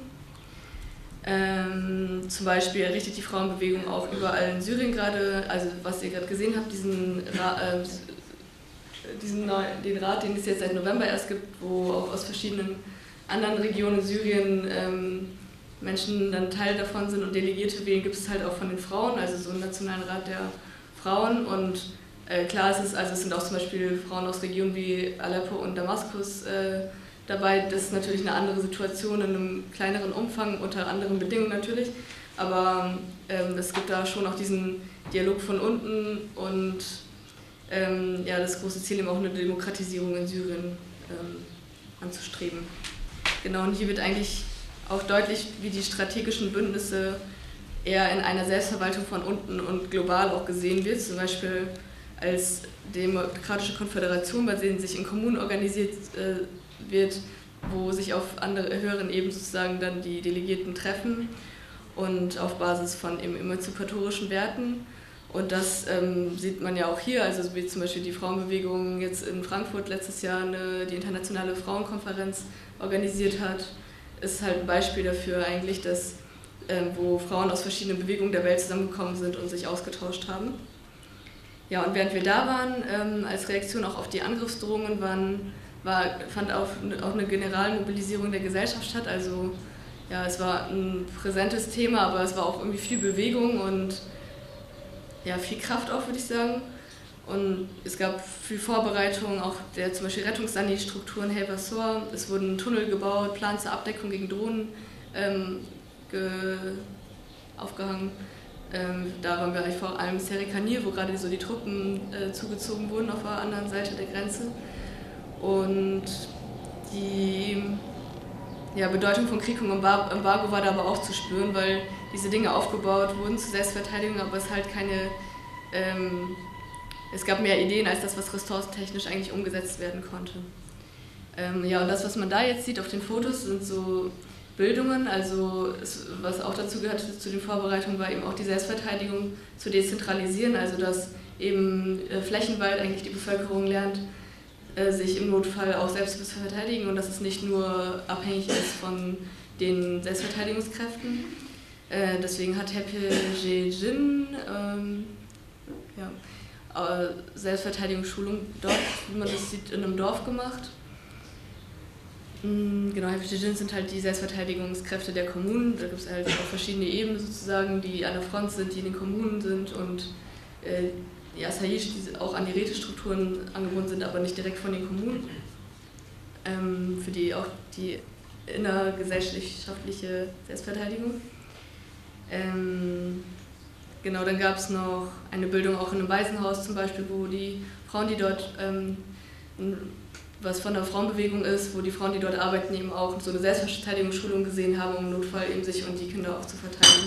Zum Beispiel errichtet die Frauenbewegung auch überall in Syrien gerade, also was ihr gerade gesehen habt, den Rat, den es jetzt seit November erst gibt, wo auch aus verschiedenen anderen Regionen in Syrien Menschen dann Teil davon sind und Delegierte wählen, gibt es halt auch von den Frauen, also so einen Nationalen Rat der Frauen. Und klar ist es, also es sind auch zum Beispiel Frauen aus Regionen wie Aleppo und Damaskus dabei. Das ist natürlich eine andere Situation in einem kleineren Umfang, unter anderen Bedingungen natürlich, aber es gibt da schon auch diesen Dialog von unten und ja, das große Ziel eben auch eine Demokratisierung in Syrien anzustreben. Genau, und hier wird eigentlich auch deutlich, wie die strategischen Bündnisse eher in einer Selbstverwaltung von unten und global auch gesehen wird, zum Beispiel als demokratische Konföderation, bei denen sich in Kommunen organisiert wird, wo sich auf höheren Ebenen sozusagen dann die Delegierten treffen und auf Basis von eben emanzipatorischen Werten. Und das sieht man ja auch hier, also wie zum Beispiel die Frauenbewegung jetzt in Frankfurt letztes Jahr die internationale Frauenkonferenz organisiert hat, ist halt ein Beispiel dafür eigentlich, dass wo Frauen aus verschiedenen Bewegungen der Welt zusammengekommen sind und sich ausgetauscht haben. Ja, und während wir da waren, als Reaktion auch auf die Angriffsdrohungen, fand auch eine Generalmobilisierung der Gesellschaft statt. Also ja, es war ein präsentes Thema, aber es war auch irgendwie viel Bewegung und ja, viel Kraft auch, würde ich sagen. Und es gab viel Vorbereitung, auch zum Beispiel Rettungssani-Strukturen, Helversor. Es wurden Tunnel gebaut, Plan zur Abdeckung gegen Drohnen aufgehangen. Da waren wir eigentlich vor allem Serikanier, wo gerade so die Truppen zugezogen wurden auf der anderen Seite der Grenze. Und die Bedeutung von Krieg und Embargo war da aber auch zu spüren, weil diese Dinge aufgebaut wurden zur Selbstverteidigung, aber es halt es gab mehr Ideen als das, was ressourcentechnisch eigentlich umgesetzt werden konnte. Und das, was man da jetzt sieht auf den Fotos, sind so Bildungen, also was auch dazu gehört zu den Vorbereitungen, war eben auch die Selbstverteidigung zu dezentralisieren, also dass eben flächenweit eigentlich die Bevölkerung lernt, sich im Notfall auch selbst zu verteidigen und dass es nicht nur abhängig ist von den Selbstverteidigungskräften. Deswegen hat Haepe Jin Selbstverteidigungsschulung dort, wie man das sieht, in einem Dorf gemacht. Genau, Haepe Jin sind halt die Selbstverteidigungskräfte der Kommunen. Da gibt es halt auch verschiedene Ebenen sozusagen, die an der Front sind, die in den Kommunen sind und die Asayish, die auch an die Rätestrukturen angebunden sind, aber nicht direkt von den Kommunen. Für die auch die innergesellschaftliche Selbstverteidigung. Genau, dann gab es noch eine Bildung auch in einem Waisenhaus zum Beispiel, wo die Frauen, die dort, was von der Frauenbewegung ist, wo die Frauen, die dort arbeiten, eben auch so eine Selbstverteidigungsschulung gesehen haben, um im Notfall eben sich und die Kinder auch zu verteidigen.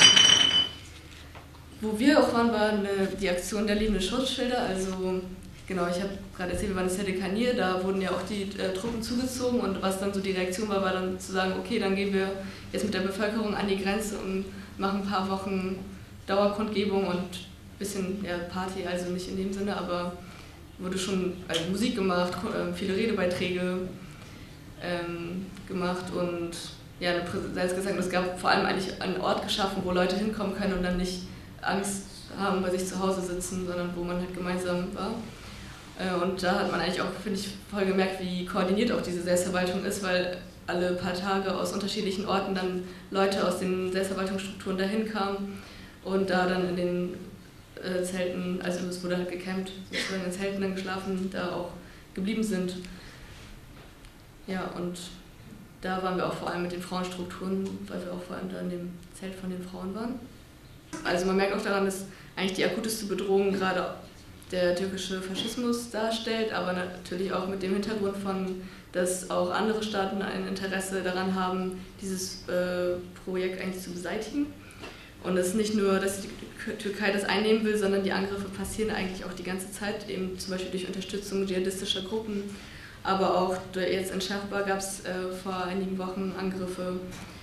Wo wir auch waren, war die Aktion der lebenden Schutzschilder. Also genau, ich habe gerade erzählt, wir waren in Serikanier, da wurden ja auch die Truppen zugezogen und was dann so die Reaktion war dann zu sagen, okay, dann gehen wir jetzt mit der Bevölkerung an die Grenze und machen ein paar Wochen Dauerkundgebung und ein bisschen Party, also nicht in dem Sinne, aber wurde schon Musik gemacht, viele Redebeiträge gemacht und ja, eine Präsenz gesagt, es gab vor allem eigentlich einen Ort geschaffen, wo Leute hinkommen können und dann nicht Angst haben, bei sich zu Hause sitzen, sondern wo man halt gemeinsam war. Und da hat man eigentlich auch, finde ich, voll gemerkt, wie koordiniert auch diese Selbstverwaltung ist, weil alle paar Tage aus unterschiedlichen Orten dann Leute aus den Selbstverwaltungsstrukturen dahin kamen und da dann in den Zelten, also es wurde halt gecampt, sozusagen in Zelten dann geschlafen, da auch geblieben sind. Ja, und da waren wir auch vor allem mit den Frauenstrukturen, weil wir auch vor allem da in dem Zelt von den Frauen waren. Also man merkt auch daran, dass eigentlich die akuteste Bedrohung gerade der türkische Faschismus darstellt, aber natürlich auch mit dem Hintergrund von, dass auch andere Staaten ein Interesse daran haben, dieses Projekt eigentlich zu beseitigen. Und es ist nicht nur, dass die Türkei das einnehmen will, sondern die Angriffe passieren eigentlich auch die ganze Zeit, eben zum Beispiel durch Unterstützung dschihadistischer Gruppen, aber auch jetzt in Schachbar gab es vor einigen Wochen Angriffe,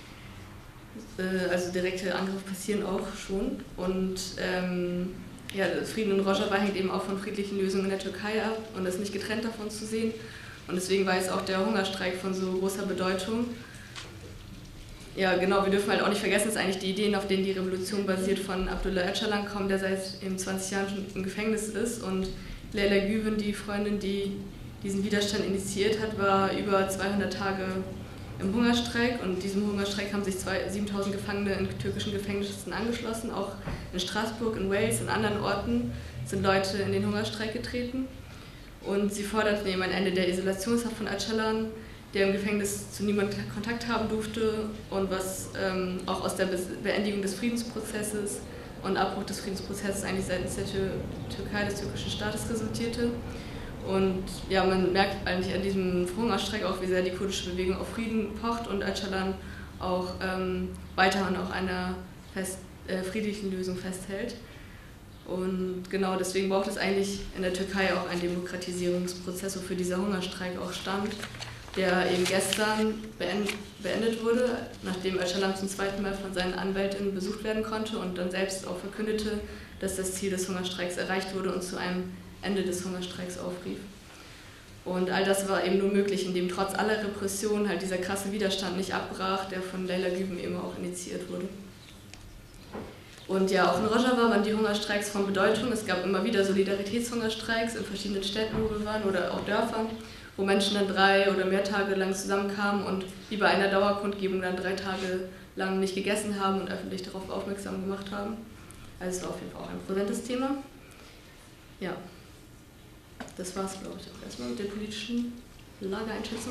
also direkte Angriffe passieren auch schon. Und Frieden in Rojava hängt eben auch von friedlichen Lösungen in der Türkei ab und ist nicht getrennt davon zu sehen. Und deswegen war jetzt auch der Hungerstreik von so großer Bedeutung. Ja, genau, wir dürfen halt auch nicht vergessen, dass eigentlich die Ideen, auf denen die Revolution basiert, von Abdullah Öcalan kommen, der seit eben 20 Jahren schon im Gefängnis ist. Und Leyla Güven, die Freundin, die diesen Widerstand initiiert hat, war über 200 Tage im Hungerstreik. Und diesem Hungerstreik haben sich 7.000 Gefangene in türkischen Gefängnissen angeschlossen. Auch in Straßburg, in Wales, in anderen Orten sind Leute in den Hungerstreik getreten. Und sie forderten eben ein Ende der Isolationshaft von Öcalan, der im Gefängnis zu niemandem Kontakt haben durfte und was auch aus der Beendigung des Friedensprozesses und Abbruch des Friedensprozesses eigentlich seitens der Türkei, des türkischen Staates resultierte. Und ja, man merkt eigentlich an diesem Hungerstreik auch, wie sehr die kurdische Bewegung auf Frieden pocht und Öcalan auch weiterhin auch einer friedlichen Lösung festhält. Und genau deswegen braucht es eigentlich in der Türkei auch einen Demokratisierungsprozess, wofür dieser Hungerstreik auch stand, der eben gestern beendet wurde, nachdem Öcalan zum zweiten Mal von seinen Anwältinnen besucht werden konnte und dann selbst auch verkündete, dass das Ziel des Hungerstreiks erreicht wurde und zu einem Ende des Hungerstreiks aufrief. Und all das war eben nur möglich, indem trotz aller Repressionen halt dieser krasse Widerstand nicht abbrach, der von Leyla Güven eben auch initiiert wurde. Und ja, auch in Rojava waren die Hungerstreiks von Bedeutung. Es gab immer wieder Solidaritätshungerstreiks in verschiedenen Städten, wo wir waren, oder auch Dörfern, wo Menschen dann 3 oder mehr Tage lang zusammenkamen und wie bei einer Dauerkundgebung dann 3 Tage lang nicht gegessen haben und öffentlich darauf aufmerksam gemacht haben. Also es war auf jeden Fall auch ein präsentes Thema. Ja, das war es, glaube ich, auch erstmal mit der politischen Lageeinschätzung.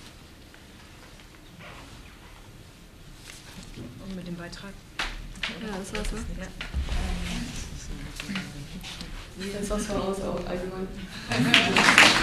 Und mit dem Beitrag. Ja, das war's, ne? Ja. Das war's von uns auch allgemein.